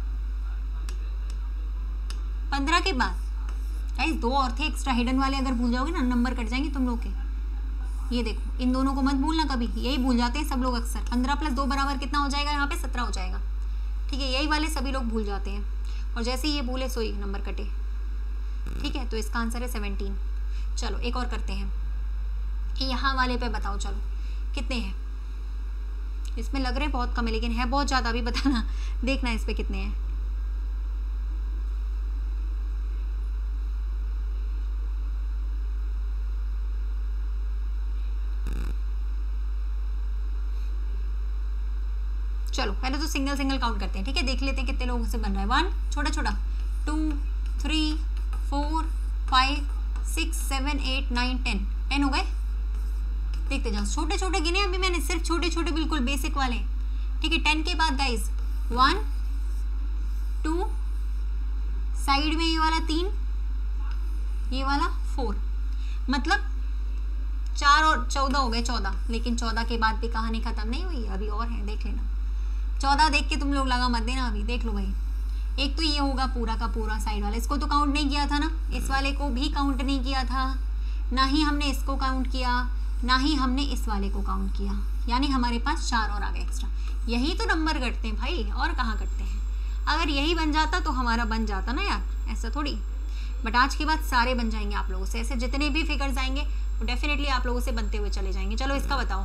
पंद्रह के बाद गाइस दो और थे एक्स्ट्रा हिडन वाले, अगर भूल जाओगे ना नंबर कट जाएंगे तुम लोग के। ये देखो, इन दोनों को मत भूलना कभी, यही भूल जाते हैं सब लोग अक्सर। पंद्रह प्लस दो बराबर कितना हो जाएगा? यहाँ पे सत्रह हो जाएगा। ठीक है, यही वाले सभी लोग भूल जाते हैं, और जैसे ही ये भूले सोई नंबर कटे। ठीक है, तो इसका आंसर है सेवनटीन। चलो एक और करते हैं, यहाँ वाले पे बताओ, चलो कितने हैं? इसमें लग रहे हैं बहुत कम है, लेकिन है बहुत ज़्यादा, अभी बताना, देखना इस पे कितने हैं। चलो पहले तो सिंगल सिंगल काउंट करते हैं। ठीक है, देख लेते हैं कितने लोगों से बन रहा है। वन छोटा छोटा, two three four five six seven eight nine ten, ten हो गए। देखते जाओ, छोटे छोटे गिने अभी मैंने, सिर्फ छोटे छोटे बिल्कुल बेसिक वाले, ठीक है। टेन के बाद गाइज वन टू, साइड में ये वाला तीन, ये वाला फोर, मतलब चार और चौदह हो गए, चौदह। लेकिन चौदह के बाद भी कहानी खत्म नहीं हुई, अभी और है, देख लेना। चौदह देख के तुम लोग लगा मत देना, अभी देख लो भाई। एक तो ये होगा पूरा का पूरा साइड वाला, इसको तो काउंट नहीं किया था ना, इस वाले को भी काउंट नहीं किया था, ना ही हमने इसको काउंट किया, ना ही हमने इस वाले को काउंट किया, यानी हमारे पास चार और आ गए एक्स्ट्रा। यही तो नंबर कटते हैं भाई, और कहाँ कटते हैं। अगर यही बन जाता तो हमारा बन जाता ना यार, ऐसा थोड़ी। बट आज के बाद सारे बन जाएंगे आप लोगों से, ऐसे जितने भी फिगर्स आएंगे वो डेफिनेटली आप लोगों से बनते हुए चले जाएंगे। चलो इसका बताओ,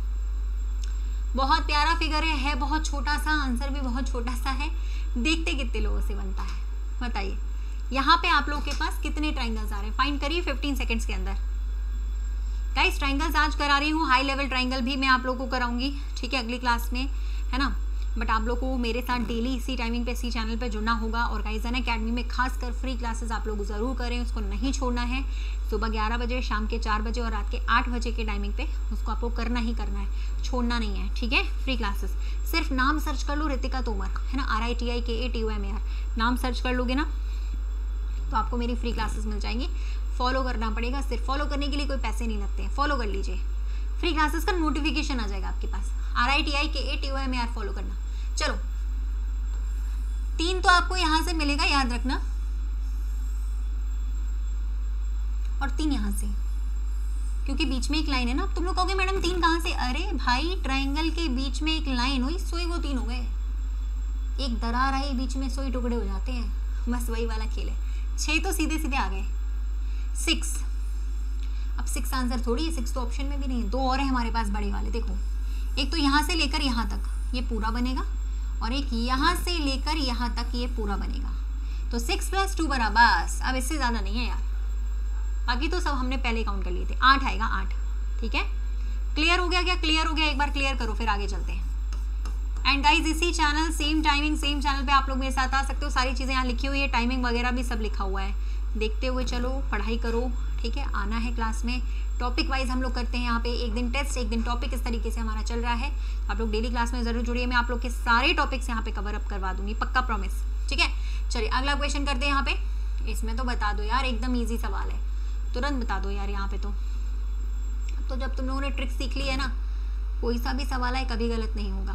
बहुत प्यारा फिगर है, है बहुत छोटा सा, आंसर भी बहुत छोटा सा है, देखते कितने लोगों से बनता है बताइए। यहाँ पे आप लोगों के पास कितने ट्राइंगल्स आ रहे हैं, फाइंड करिए फिफ्टीन सेकेंड्स के अंदर। गाइस ट्राइंगल्स आज करा रही हूँ, हाई लेवल ट्राइंगल भी मैं आप लोगों को कराऊंगी, ठीक है, अगली क्लास में, है ना। बट आप लोग को मेरे साथ डेली इसी टाइमिंग पे इसी चैनल पे जुड़ना होगा। और गाइस अकेडमी में खासकर फ्री क्लासेस आप लोग ज़रूर करें, उसको नहीं छोड़ना है। सुबह ग्यारह बजे, शाम के चार बजे और रात के आठ बजे के टाइमिंग पे उसको आपको करना ही करना है, छोड़ना नहीं है, ठीक है। फ्री क्लासेस, सिर्फ नाम सर्च कर लो रितिका तोमर, है ना, are I T I K A T U M A R, नाम सर्च कर लोगे ना तो आपको मेरी फ्री क्लासेस मिल जाएंगी। फॉलो करना पड़ेगा, सिर्फ फॉलो करने के लिए कोई पैसे नहीं लगते हैं, फॉलो कर लीजिए। फ्री क्लासेस का नोटिफिकेशन आ जाएगा आपके पास, R I T I K A T U M A R follow करना। चलो तीन तो आपको यहां से मिलेगा, याद रखना, और तीन यहां से, क्योंकि बीच में एक लाइन है ना। तुम लोग कहोगे मैडम तीन कहां से, अरे भाई ट्रायंगल के बीच में एक लाइन हुई, सोई वो तीन हो गए। एक दरार आई बीच में, सोई टुकड़े हो जाते हैं, बस वही वाला खेल है। छह तो सीधे सीधे आ गए। सिक्स, अब सिक्स आंसर थोड़ी है, सिक्स तो ऑप्शन में भी नहीं है, दो और है हमारे पास बड़े वाले। देखो एक तो यहाँ से लेकर यहाँ तक ये पूरा बनेगा, और एक यहाँ से लेकर यहाँ तक ये पूरा बनेगा। तो सिक्स प्लस टू बराबर, बस अब इससे ज़्यादा नहीं है यार, बाकी तो सब हमने पहले काउंट कर लिए थे। आठ आएगा, आठ, ठीक है। क्लियर हो गया क्या, क्लियर हो गया, एक बार क्लियर करो फिर आगे चलते हैं। एंड गाइज इसी channel same timing same channel पे आप लोग मेरे साथ आ सकते हो, सारी चीज़ें यहाँ लिखी हुई है, टाइमिंग वगैरह भी सब लिखा हुआ है, देखते हुए चलो, पढ़ाई करो, ठीक है। आना है क्लास में, टॉपिक वाइज हम लोग करते हैं यहाँ पे, एक दिन टेस्ट एक दिन टॉपिक, इस तरीके से हमारा चल रहा है। आप लोग डेली क्लास में ज़रूर जुड़िए, मैं आप लोग के सारे टॉपिक्स यहाँ पे कवर अप करवा दूंगी, पक्का प्रॉमिस, ठीक है। चलिए अगला क्वेश्चन करते हैं यहाँ पे। इसमें तो बता दो यार, एकदम ईजी सवाल है, तुरंत बता दो यार यहाँ पे। तो तो जब तुम लोगों ने ट्रिक सीख ली है ना, कोई सा भी सवाल है कभी गलत नहीं होगा।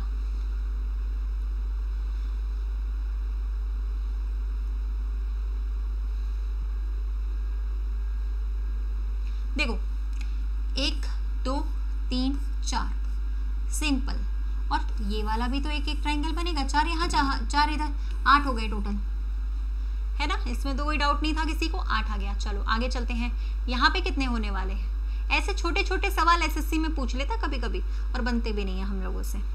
देखो एक दो तीन चार, सिंपल। और ये वाला भी तो एक एक ट्रायंगल बनेगा, चार यहाँ चार, चार इधर, आठ हो गए टोटल, है ना। इसमें तो कोई डाउट नहीं था किसी को, आठ आ गया। चलो आगे चलते हैं, यहाँ पे कितने होने वाले हैं। ऐसे छोटे छोटे सवाल एसएससी में पूछ लेता कभी कभी, और बनते भी नहीं है हम लोगों से।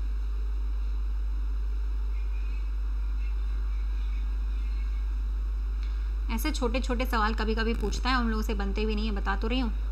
ऐसे छोटे छोटे सवाल कभी कभी पूछता है, हम लोगों से बनते भी नहीं है, बता तो रही हूँ।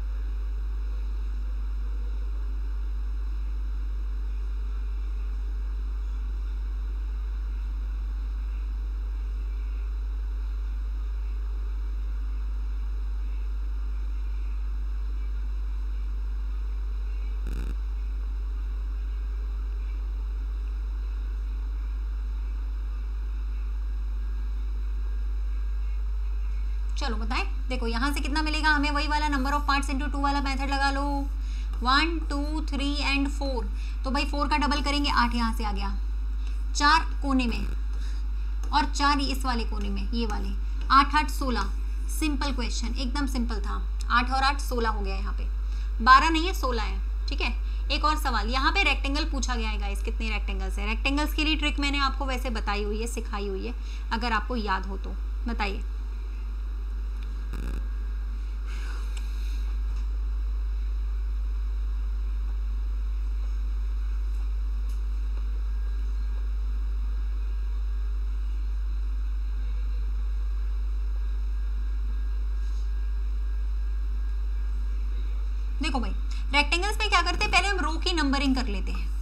चलो बताएं, देखो यहाँ से कितना मिलेगा हमें, वही वाला number of parts into two वाला मेथड लगा लो, one two three and four. तो भाई फोर का डबल करेंगे, आठ यहाँ से आ गया, चार कोने में और चार इस वाले कोने में, ये वाले, आठ आठ सोलह। सिंपल क्वेश्चन, एकदम सिंपल था, आठ और आठ सोलह हो गया, यहाँ पे बारह नहीं है सोलह है, ठीक है। एक और सवाल, यहाँ पे रेक्टेंगल पूछा गया है गाइस, कितने रेक्टेंगल्स है। रेक्टेंगल्स के लिए ट्रिक मैंने आपको वैसे बताई हुई है, सिखाई हुई है, अगर आपको याद हो तो बताइए। देखो भाई रेक्टेंगल्स में क्या करते हैं, पहले हम रो की नंबरिंग कर लेते हैं।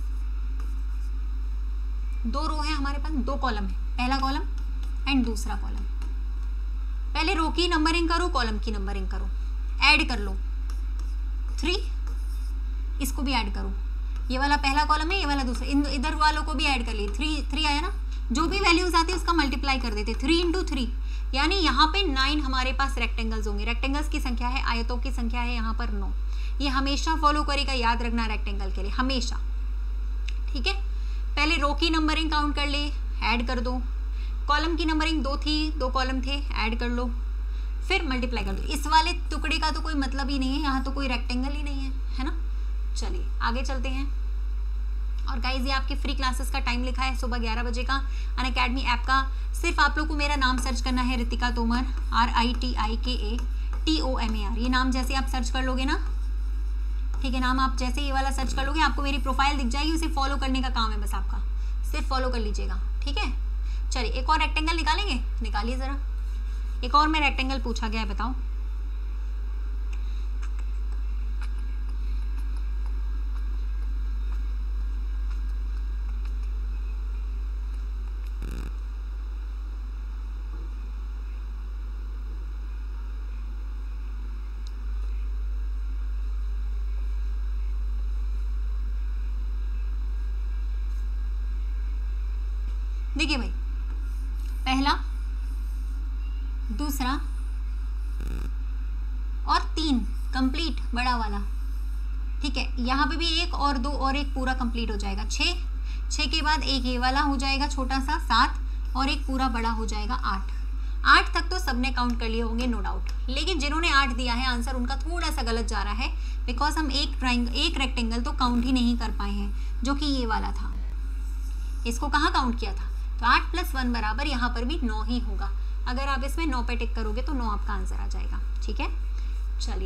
दो रो है हमारे पास, दो कॉलम है, पहला कॉलम एंड दूसरा कॉलम, पहले रो की नंबरिंग करो, कॉलम की नंबरिंग करो, ऐड कर लो थ्री, इसको भी ऐड करो, ये वाला पहला कॉलम है, ये वाला दूसरा, इन इधर वालों को भी ऐड कर लिए, थ्री थ्री आया ना, जो भी वैल्यूज आती है उसका मल्टीप्लाई कर देते, थ्री इंटू थ्री, यानी यहाँ पे नाइन हमारे पास रेक्टेंगल्स होंगे। रेक्टेंगल्स की संख्या है, आयतों की संख्या है यहाँ पर नौ। ये हमेशा फॉलो करेगा, याद रखना रेक्टेंगल के लिए हमेशा, ठीक है। पहले रो की नंबरिंग काउंट कर ले, ऐड कर दो, कॉलम की नंबरिंग दो थी, दो कॉलम थे, ऐड कर लो, फिर मल्टीप्लाई कर दो। इस वाले टुकड़े का तो कोई मतलब ही नहीं है, यहाँ तो कोई रेक्टेंगल ही नहीं है, है ना। चलिए आगे चलते हैं। और गाइज ये आपके फ्री क्लासेस का टाइम लिखा है सुबह ग्यारह बजे का, अनअकैडमी ऐप का। सिर्फ आप लोग को मेरा नाम सर्च करना है, Ritika Tomar, R I T I K A T O M A R. ये नाम जैसे आप सर्च कर लोगे ना, ठीक है, नाम आप जैसे ये वाला सर्च कर लोगे आपको मेरी प्रोफाइल दिख जाएगी, उसे फॉलो करने का काम है बस आपका, सिर्फ फॉलो कर लीजिएगा, ठीक है। चलिए एक और रेक्टेंगल निकालेंगे, निकालिए ज़रा। एक और में रेक्टेंगल पूछा गया है, बताओ। देखिए भाई, पहला, दूसरा और तीन कंप्लीट बड़ा वाला, ठीक है। यहाँ पे भी एक और दो और एक पूरा कंप्लीट हो जाएगा, छः, छः के बाद एक ये वाला हो जाएगा छोटा सा सात, और एक पूरा बड़ा हो जाएगा आठ। आठ तक तो सबने काउंट कर लिए होंगे नो डाउट, लेकिन जिन्होंने आठ दिया है आंसर उनका थोड़ा सा गलत जा रहा है, बिकॉज हम एक ट्राइंगल एक रेक्टेंगल तो काउंट ही नहीं कर पाए हैं, जो कि ये वाला था। इसको कहाँ काउंट किया था, तो आठ प्लस वन बराबर यहाँ पर भी नौ ही होगा। अगर आप इसमें नौ पे टिक करोगे तो नौ आपका आंसर आ जाएगा, ठीक है। चलिए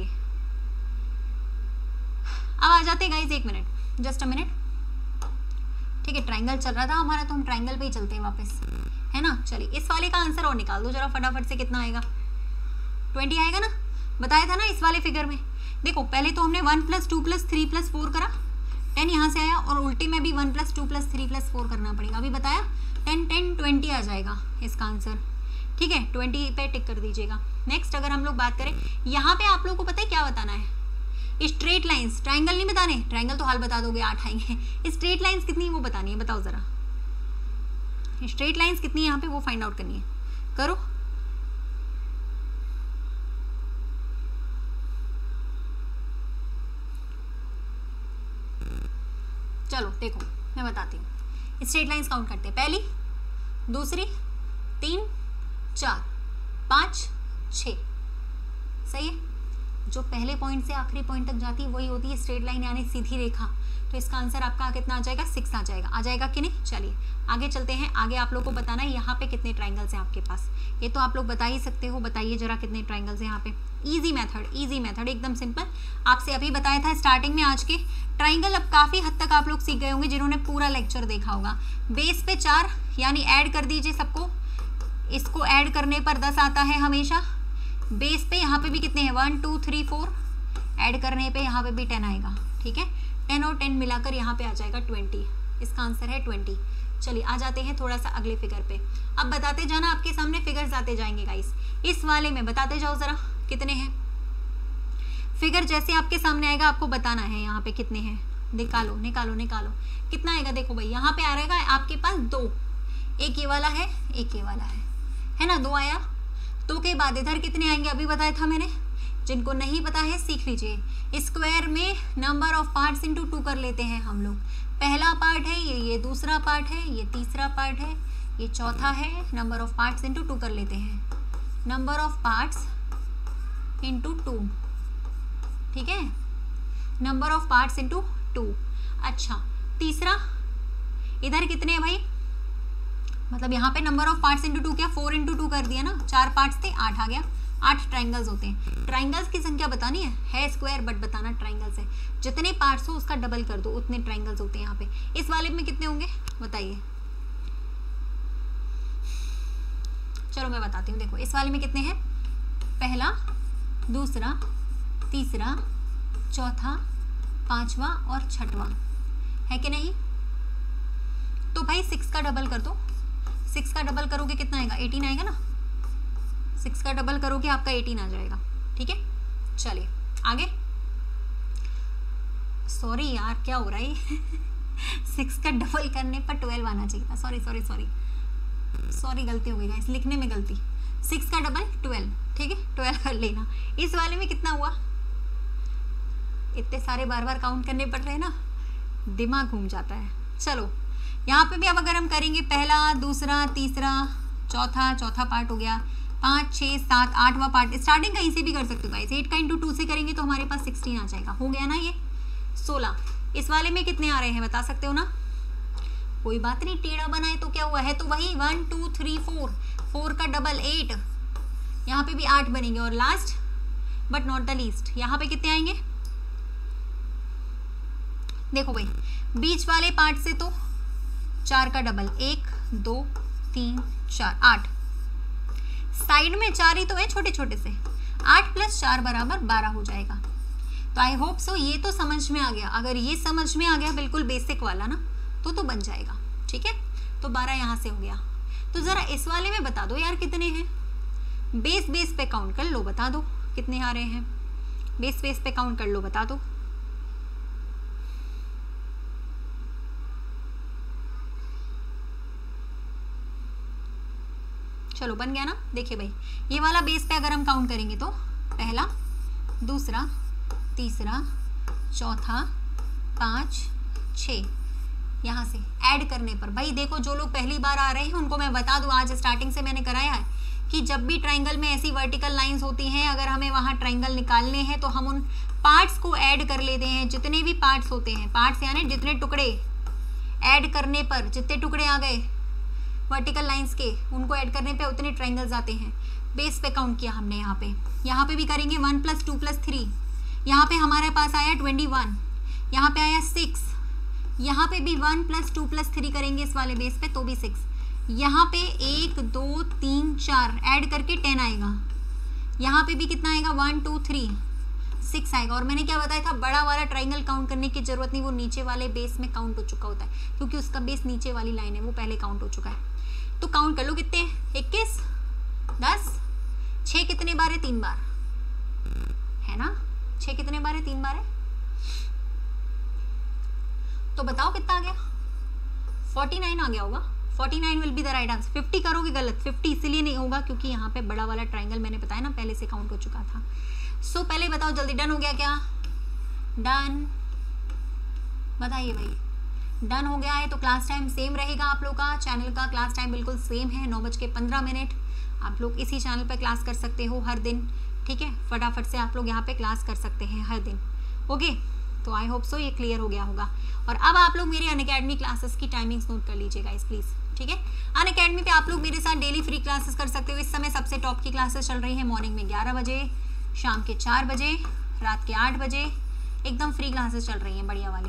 अब आ जाते हैं गाइज, एक मिनट, जस्ट अ मिनट, ठीक है। ट्राइंगल चल रहा था हमारा, तो हम ट्राइंगल पे ही चलते हैं वापस, है ना। चलिए इस वाले का आंसर और निकाल दो जरा फटाफट से, कितना आएगा, ट्वेंटी आएगा ना, बताया था ना इस वाले फिगर में। देखो पहले तो हमने one plus two plus three plus four करा, टेन यहाँ से आया, और उल्टी में भी one plus two plus three plus four करना पड़ेगा, अभी बताया, टेन टेन ट्वेंटी आ जाएगा इसका आंसर, ठीक है। ट्वेंटी पे टिक कर दीजिएगा। नेक्स्ट अगर हम लोग बात करें, यहाँ पे आप लोगों को पता है क्या बताना है, स्ट्रेट लाइंस, ट्राइंगल नहीं बताने, ट्राइंगल तो हाल बता दोगे, आठ आएंगे। स्ट्रेट लाइंस कितनी है वो बतानी है, बताओ जरा, स्ट्रेट लाइंस कितनी है यहाँ पे वो फाइंड आउट करनी है, करो। चलो देखो मैं बताती हूँ, स्ट्रेट लाइंस काउंट करते हैं, पहली, दूसरी, तीन, चार, पाँच, छः, सही है। जो पहले पॉइंट से आखिरी पॉइंट तक जाती है वही होती है स्ट्रेट लाइन, यानी सीधी रेखा। तो इसका आंसर आपका कितना आ जाएगा, सिक्स आ जाएगा, आ जाएगा कि नहीं। चलिए आगे चलते हैं, आगे आप लोग को बताना है यहाँ पे कितने ट्राइंगल्स हैं आपके पास, ये तो आप लोग बता ही सकते हो, बताइए जरा कितने ट्राइंगल्स हैं यहाँ पे। इजी मेथड, इजी मेथड एकदम सिंपल, आपसे अभी बताया था स्टार्टिंग में आज के। ट्राइंगल अब काफ़ी हद तक आप लोग सीख गए होंगे जिन्होंने पूरा लेक्चर देखा होगा। बेस पे चार, यानी ऐड कर दीजिए सबको, इसको ऐड करने पर दस आता है हमेशा। बेस पे यहाँ पे भी कितने हैं, one two three four, add करने पे यहाँ पे भी टेन आएगा, ठीक है। टेन और टेन मिलाकर यहाँ पे आ जाएगा ट्वेंटी, इसका आंसर है ट्वेंटी। चलिए आ जाते हैं थोड़ा सा अगले फिगर पे, अब बताते जाना, आपके सामने फिगर्स आते जाएंगे गाइस, इस वाले में बताते जाओ ज़रा कितने हैं फिगर। जैसे आपके सामने आएगा आपको बताना है यहाँ पे कितने हैं, निकालो निकालो निकालो, कितना आएगा। देखो भाई यहाँ पे आ रहेगा आपके पास दो, एक ये वाला है, एक ये वाला है, है ना, दो आया। दो के बाद इधर कितने आएंगे अभी बताया था मैंने, जिनको नहीं पता है सीख लीजिए। स्क्वायर में number of parts into two कर लेते हैं हम लोग, पहला पार्ट है ये, ये दूसरा पार्ट है, ये तीसरा पार्ट है, ये चौथा है, number of parts into two कर लेते हैं, number of parts into two, ठीक है, number of parts into two. अच्छा तीसरा, इधर कितने हैं भाई, मतलब यहाँ पे number of parts into two क्या, फोर इंटू टू कर दिया ना, चार पार्ट्स थे, आठ आ गया, आठ ट्राइंगल्स होते हैं। ट्राइंगल्स की संख्या बतानी है, है स्क्वायर बट बताना ट्राइंगल्स है, जितने पार्ट्स हो उसका डबल कर दो, उतने ट्राइंगल्स होते हैं यहाँ पे। इस वाले में कितने होंगे बताइए, चलो मैं बताती हूँ। देखो इस वाले में कितने हैं, पहला, दूसरा, तीसरा, चौथा, पांचवा और छठवां, है कि नहीं। तो भाई सिक्स का डबल कर दो, सिक्स का डबल करोगे कितना आएगा, एटीन आएगा ना, सिक्स का डबल करोगे आपका एटीन आ जाएगा, ठीक है। चलिए आगे, सॉरी यार क्या हो रहा है सिक्स का डबल करने पर ट्वेल्व आना चाहिए था, सॉरी सॉरी सॉरी सॉरी गलती हो गई गाइस, लिखने में गलती। सिक्स का डबल ट्वेल्व, ठीक है, ट्वेल्व कर लेना। इस वाले में कितना हुआ, इतने सारे बार बार काउंट करने पड़ रहे हैं ना, दिमाग घूम जाता है। चलो यहाँ पे भी अब अगर हम करेंगे पहला, दूसरा, तीसरा, चौथा, चौथा पार्ट हो गया, पाँच, छः, सात, आठवां पार्ट, स्टार्टिंग कहीं से भी कर सकते हो गाइस। एट का इंटू टू से करेंगे तो हमारे पास सिक्सटीन आ जाएगा, हो गया ना ये सोलह। इस वाले में कितने आ रहे हैं बता सकते हो ना, कोई बात नहीं, टेढ़ा बनाए तो क्या हुआ है, तो वही one two three four, four का डबल एट, यहाँ पे भी आठ बनेंगे। और last but not the least यहाँ पे कितने आएंगे, देखो भाई बीच वाले पार्ट से तो चार का डबल, एक दो तीन चार, आठ, साइड में चार ही तो है छोटे छोटे से, आठ प्लस चार बराबर बारह हो जाएगा। तो आई होप सो ये तो समझ में आ गया। अगर ये समझ में आ गया बिल्कुल बेसिक वाला ना, तो तो बन जाएगा, ठीक है। तो बारह यहाँ से हो गया। तो ज़रा इस वाले में बता दो यार कितने हैं, बेस बेस पे काउंट कर लो, बता दो कितने आ रहे हैं, बेस बेस पे काउंट कर लो, बता दो। चलो बन गया ना, देखिए भाई ये वाला बेस पे अगर हम काउंट करेंगे तो पहला, दूसरा, तीसरा, चौथा, पाँच, छः, यहाँ से ऐड करने पर भाई देखो जो लोग पहली बार आ रहे हैं उनको मैं बता दूँ, आज स्टार्टिंग से मैंने कराया है कि जब भी ट्राइंगल में ऐसी वर्टिकल लाइंस होती हैं, अगर हमें वहाँ ट्राइंगल निकालने हैं तो हम उन पार्ट्स को ऐड कर लेते हैं। जितने भी पार्ट्स होते हैं, पार्ट्स यानी जितने टुकड़े, ऐड करने पर जितने टुकड़े आ गए वर्टिकल लाइंस के, उनको ऐड करने पे उतने ट्राइंगल्स आते हैं। बेस पे काउंट किया हमने यहाँ पे, यहाँ पे भी करेंगे one plus two plus three, यहाँ पे हमारे पास आया ट्वेंटी वन, यहाँ पे आया सिक्स, यहाँ पे भी one plus two plus three करेंगे इस वाले बेस पे तो भी सिक्स, यहाँ पे एक दो तीन चार ऐड करके टेन आएगा, यहाँ पे भी कितना आएगा वन टू थ्री सिक्स आएगा। और मैंने क्या बताया था, बड़ा वाला ट्राइंगल काउंट करने की जरूरत नहीं, वो नीचे वाले बेस में काउंट हो चुका होता है क्योंकि उसका बेस नीचे वाली लाइन है, वो पहले काउंट हो चुका है। तो काउंट कर लो कितने, इक्कीस, दस, छः कितने बार है, तीन बार है ना, छः कितने बार है, तीन बार है। तो बताओ कितना आ गया, फोर्टी नाइन आ गया होगा, forty nine will be the right answer. Fifty करोगे गलत, फिफ्टी इसीलिए नहीं होगा क्योंकि यहाँ पे बड़ा वाला ट्राइंगल मैंने बताया ना पहले से काउंट हो चुका था। सो so, पहले बताओ जल्दी, डन हो गया क्या, डन बताइए भाई, डन हो गया है। तो क्लास टाइम सेम रहेगा आप लोग का, चैनल का क्लास टाइम बिल्कुल सेम है, नौ बज के पंद्रह मिनट आप लोग इसी चैनल पर क्लास कर सकते हो हर दिन, ठीक है। फटाफट से आप लोग यहाँ पे क्लास कर सकते हैं हर दिन, ओके। तो आई होप सो ये क्लियर हो गया होगा। और अब आप लोग मेरे अनअकैडमी क्लासेस की टाइमिंग्स नोट कर लीजिएगा इस प्लीज़, ठीक है। अनअकैडमी पे आप लोग मेरे साथ डेली फ्री क्लासेस कर सकते हो। इस समय सबसे टॉप की क्लासेस चल रही हैं, मॉर्निंग में ग्यारह बजे, शाम के चार बजे, रात के आठ बजे, एकदम फ्री क्लासेस चल रही हैं बढ़िया वाली,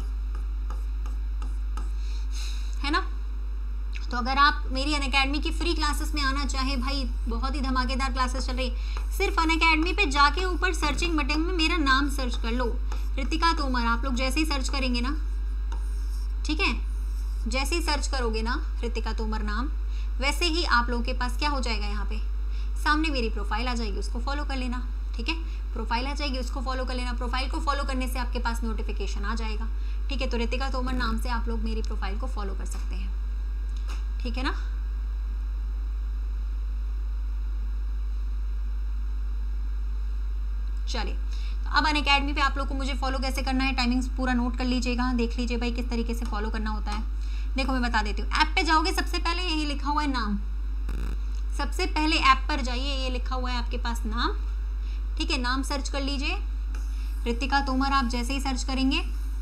है ना। तो अगर आप मेरी अनअकैडमी की फ्री क्लासेस में आना चाहे भाई, बहुत ही धमाकेदार क्लासेस चल रही है। सिर्फ अनअकैडमी पे जाके ऊपर सर्चिंग बटन में मेरा नाम सर्च कर लो, रितिका तोमर। आप लोग जैसे ही सर्च करेंगे ना, ठीक है, जैसे ही सर्च करोगे ना रितिका तोमर नाम, वैसे ही आप लोगों के पास क्या हो जाएगा, यहाँ पे सामने मेरी प्रोफाइल आ जाएगी, उसको फॉलो कर लेना, ठीक है। प्रोफाइल आ जाएगी, उसको फॉलो कर लेना। प्रोफाइल को फॉलो करने से आपके पास नोटिफिकेशन आ जाएगा, ठीक है। तो रितिका तोमर नाम से आप लोग मेरी प्रोफाइल को फॉलो कर सकते हैं, ठीक है ना। चलिए, तो अब अनअकैडमी पे आप लोग को मुझे फॉलो कैसे करना है, टाइमिंग्स पूरा नोट कर लीजिएगा, देख लीजिए भाई किस तरीके से फॉलो करना होता है। देखो मैं बता देती हूँ, ऐप पे जाओगे, सबसे पहले यही लिखा हुआ है नाम, सबसे पहले ऐप पर जाइए, ये लिखा हुआ है आपके पास नाम, ठीक है। नाम सर्च कर लीजिए, रितिका तोमर। आप जैसे ही सर्च करेंगे,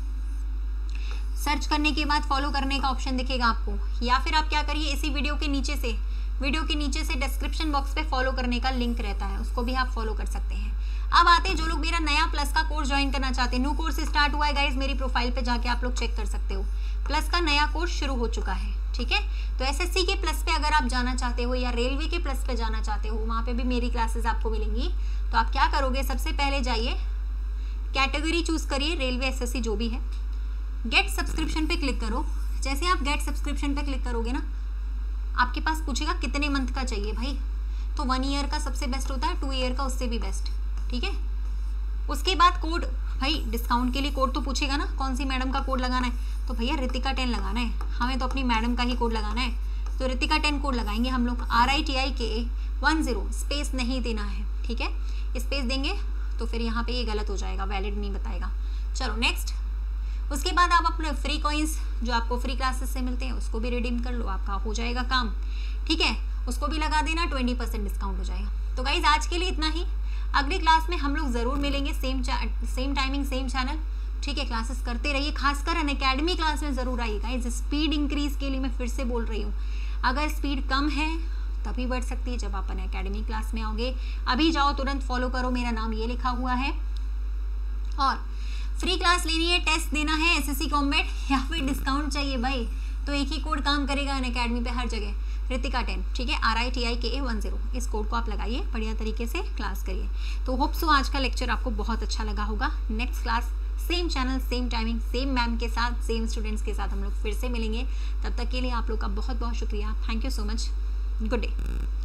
सर्च करने के बाद फॉलो करने का ऑप्शन दिखेगा आपको, या फिर आप क्या करिए, इसी वीडियो के नीचे से वीडियो के नीचे से डिस्क्रिप्शन बॉक्स पे फॉलो करने का लिंक रहता है, उसको भी आप फॉलो कर सकते हैं। अब आते हैं जो लोग मेरा नया प्लस का कोर्स ज्वाइन करना चाहते हैं, न्यू कोर्स स्टार्ट हुआ है गाइज, मेरी प्रोफाइल पे जाके आप लोग चेक कर सकते हो, प्लस का नया कोर्स शुरू हो चुका है, ठीक है। तो एसएससी के प्लस पे अगर आप जाना चाहते हो या रेलवे के प्लस पे जाना चाहते हो, वहाँ पे भी मेरी क्लासेस आपको मिलेंगी। तो आप क्या करोगे, सबसे पहले जाइए, कैटेगरी चूज करिए, रेलवे एसएससी जो भी है, गेट सब्सक्रिप्शन पे क्लिक करो। जैसे आप गेट सब्सक्रिप्शन पे क्लिक करोगे ना, आपके पास पूछेगा कितने मंथ का चाहिए भाई, तो वन ईयर का सबसे बेस्ट होता है, टू ईयर का उससे भी बेस्ट, ठीक है। उसके बाद कोड, भाई डिस्काउंट के लिए कोड तो पूछेगा ना, कौन सी मैडम का कोड लगाना है, तो भैया रितिका टेन लगाना है, हमें तो अपनी मैडम का ही कोड लगाना है, तो रितिका टेन कोड लगाएंगे हम लोग। Are I T I K A one zero, space नहीं देना है, ठीक है, स्पेस देंगे तो फिर यहाँ पे ये गलत हो जाएगा, वैलिड नहीं बताएगा। चलो नेक्स्ट। उसके बाद आप अपने फ्री कॉइन्स जो आपको फ्री क्लासेस से मिलते हैं उसको भी रिडीम कर लो, आपका हो जाएगा काम, ठीक है, उसको भी लगा देना, ट्वेंटी परसेंट डिस्काउंट हो जाएगा। तो गाइज आज के लिए इतना ही, अगली क्लास में हम लोग ज़रूर मिलेंगे, same same timing same channel, ठीक है। क्लासेस करते रहिए, खासकर अनअकैडमी क्लास में ज़रूर आइए गाइज। स्पीड इंक्रीज़ के लिए मैं फिर से बोल रही हूँ, अगर स्पीड कम है तभी बढ़ सकती है जब आप अनअकैडमी क्लास में आओगे। अभी जाओ तुरंत फॉलो करो, मेरा नाम ये लिखा हुआ है, और फ्री क्लास लेनी है, टेस्ट देना है एसएससी कॉम्बैट, या फिर डिस्काउंट चाहिए भाई, तो एक ही कोड काम करेगा अनअकैडमी पे हर जगह, रितिका टेन, ठीक है, are I T I K A one zero, इस कोड को आप लगाइए, बढ़िया तरीके से क्लास करिए। तो होप सो आज का लेक्चर आपको बहुत अच्छा लगा होगा। Next class same channel same timing same ma'am के साथ सेम स्टूडेंट्स के साथ हम लोग फिर से मिलेंगे। तब तक के लिए आप लोग का बहुत बहुत शुक्रिया, thank you so much, good day.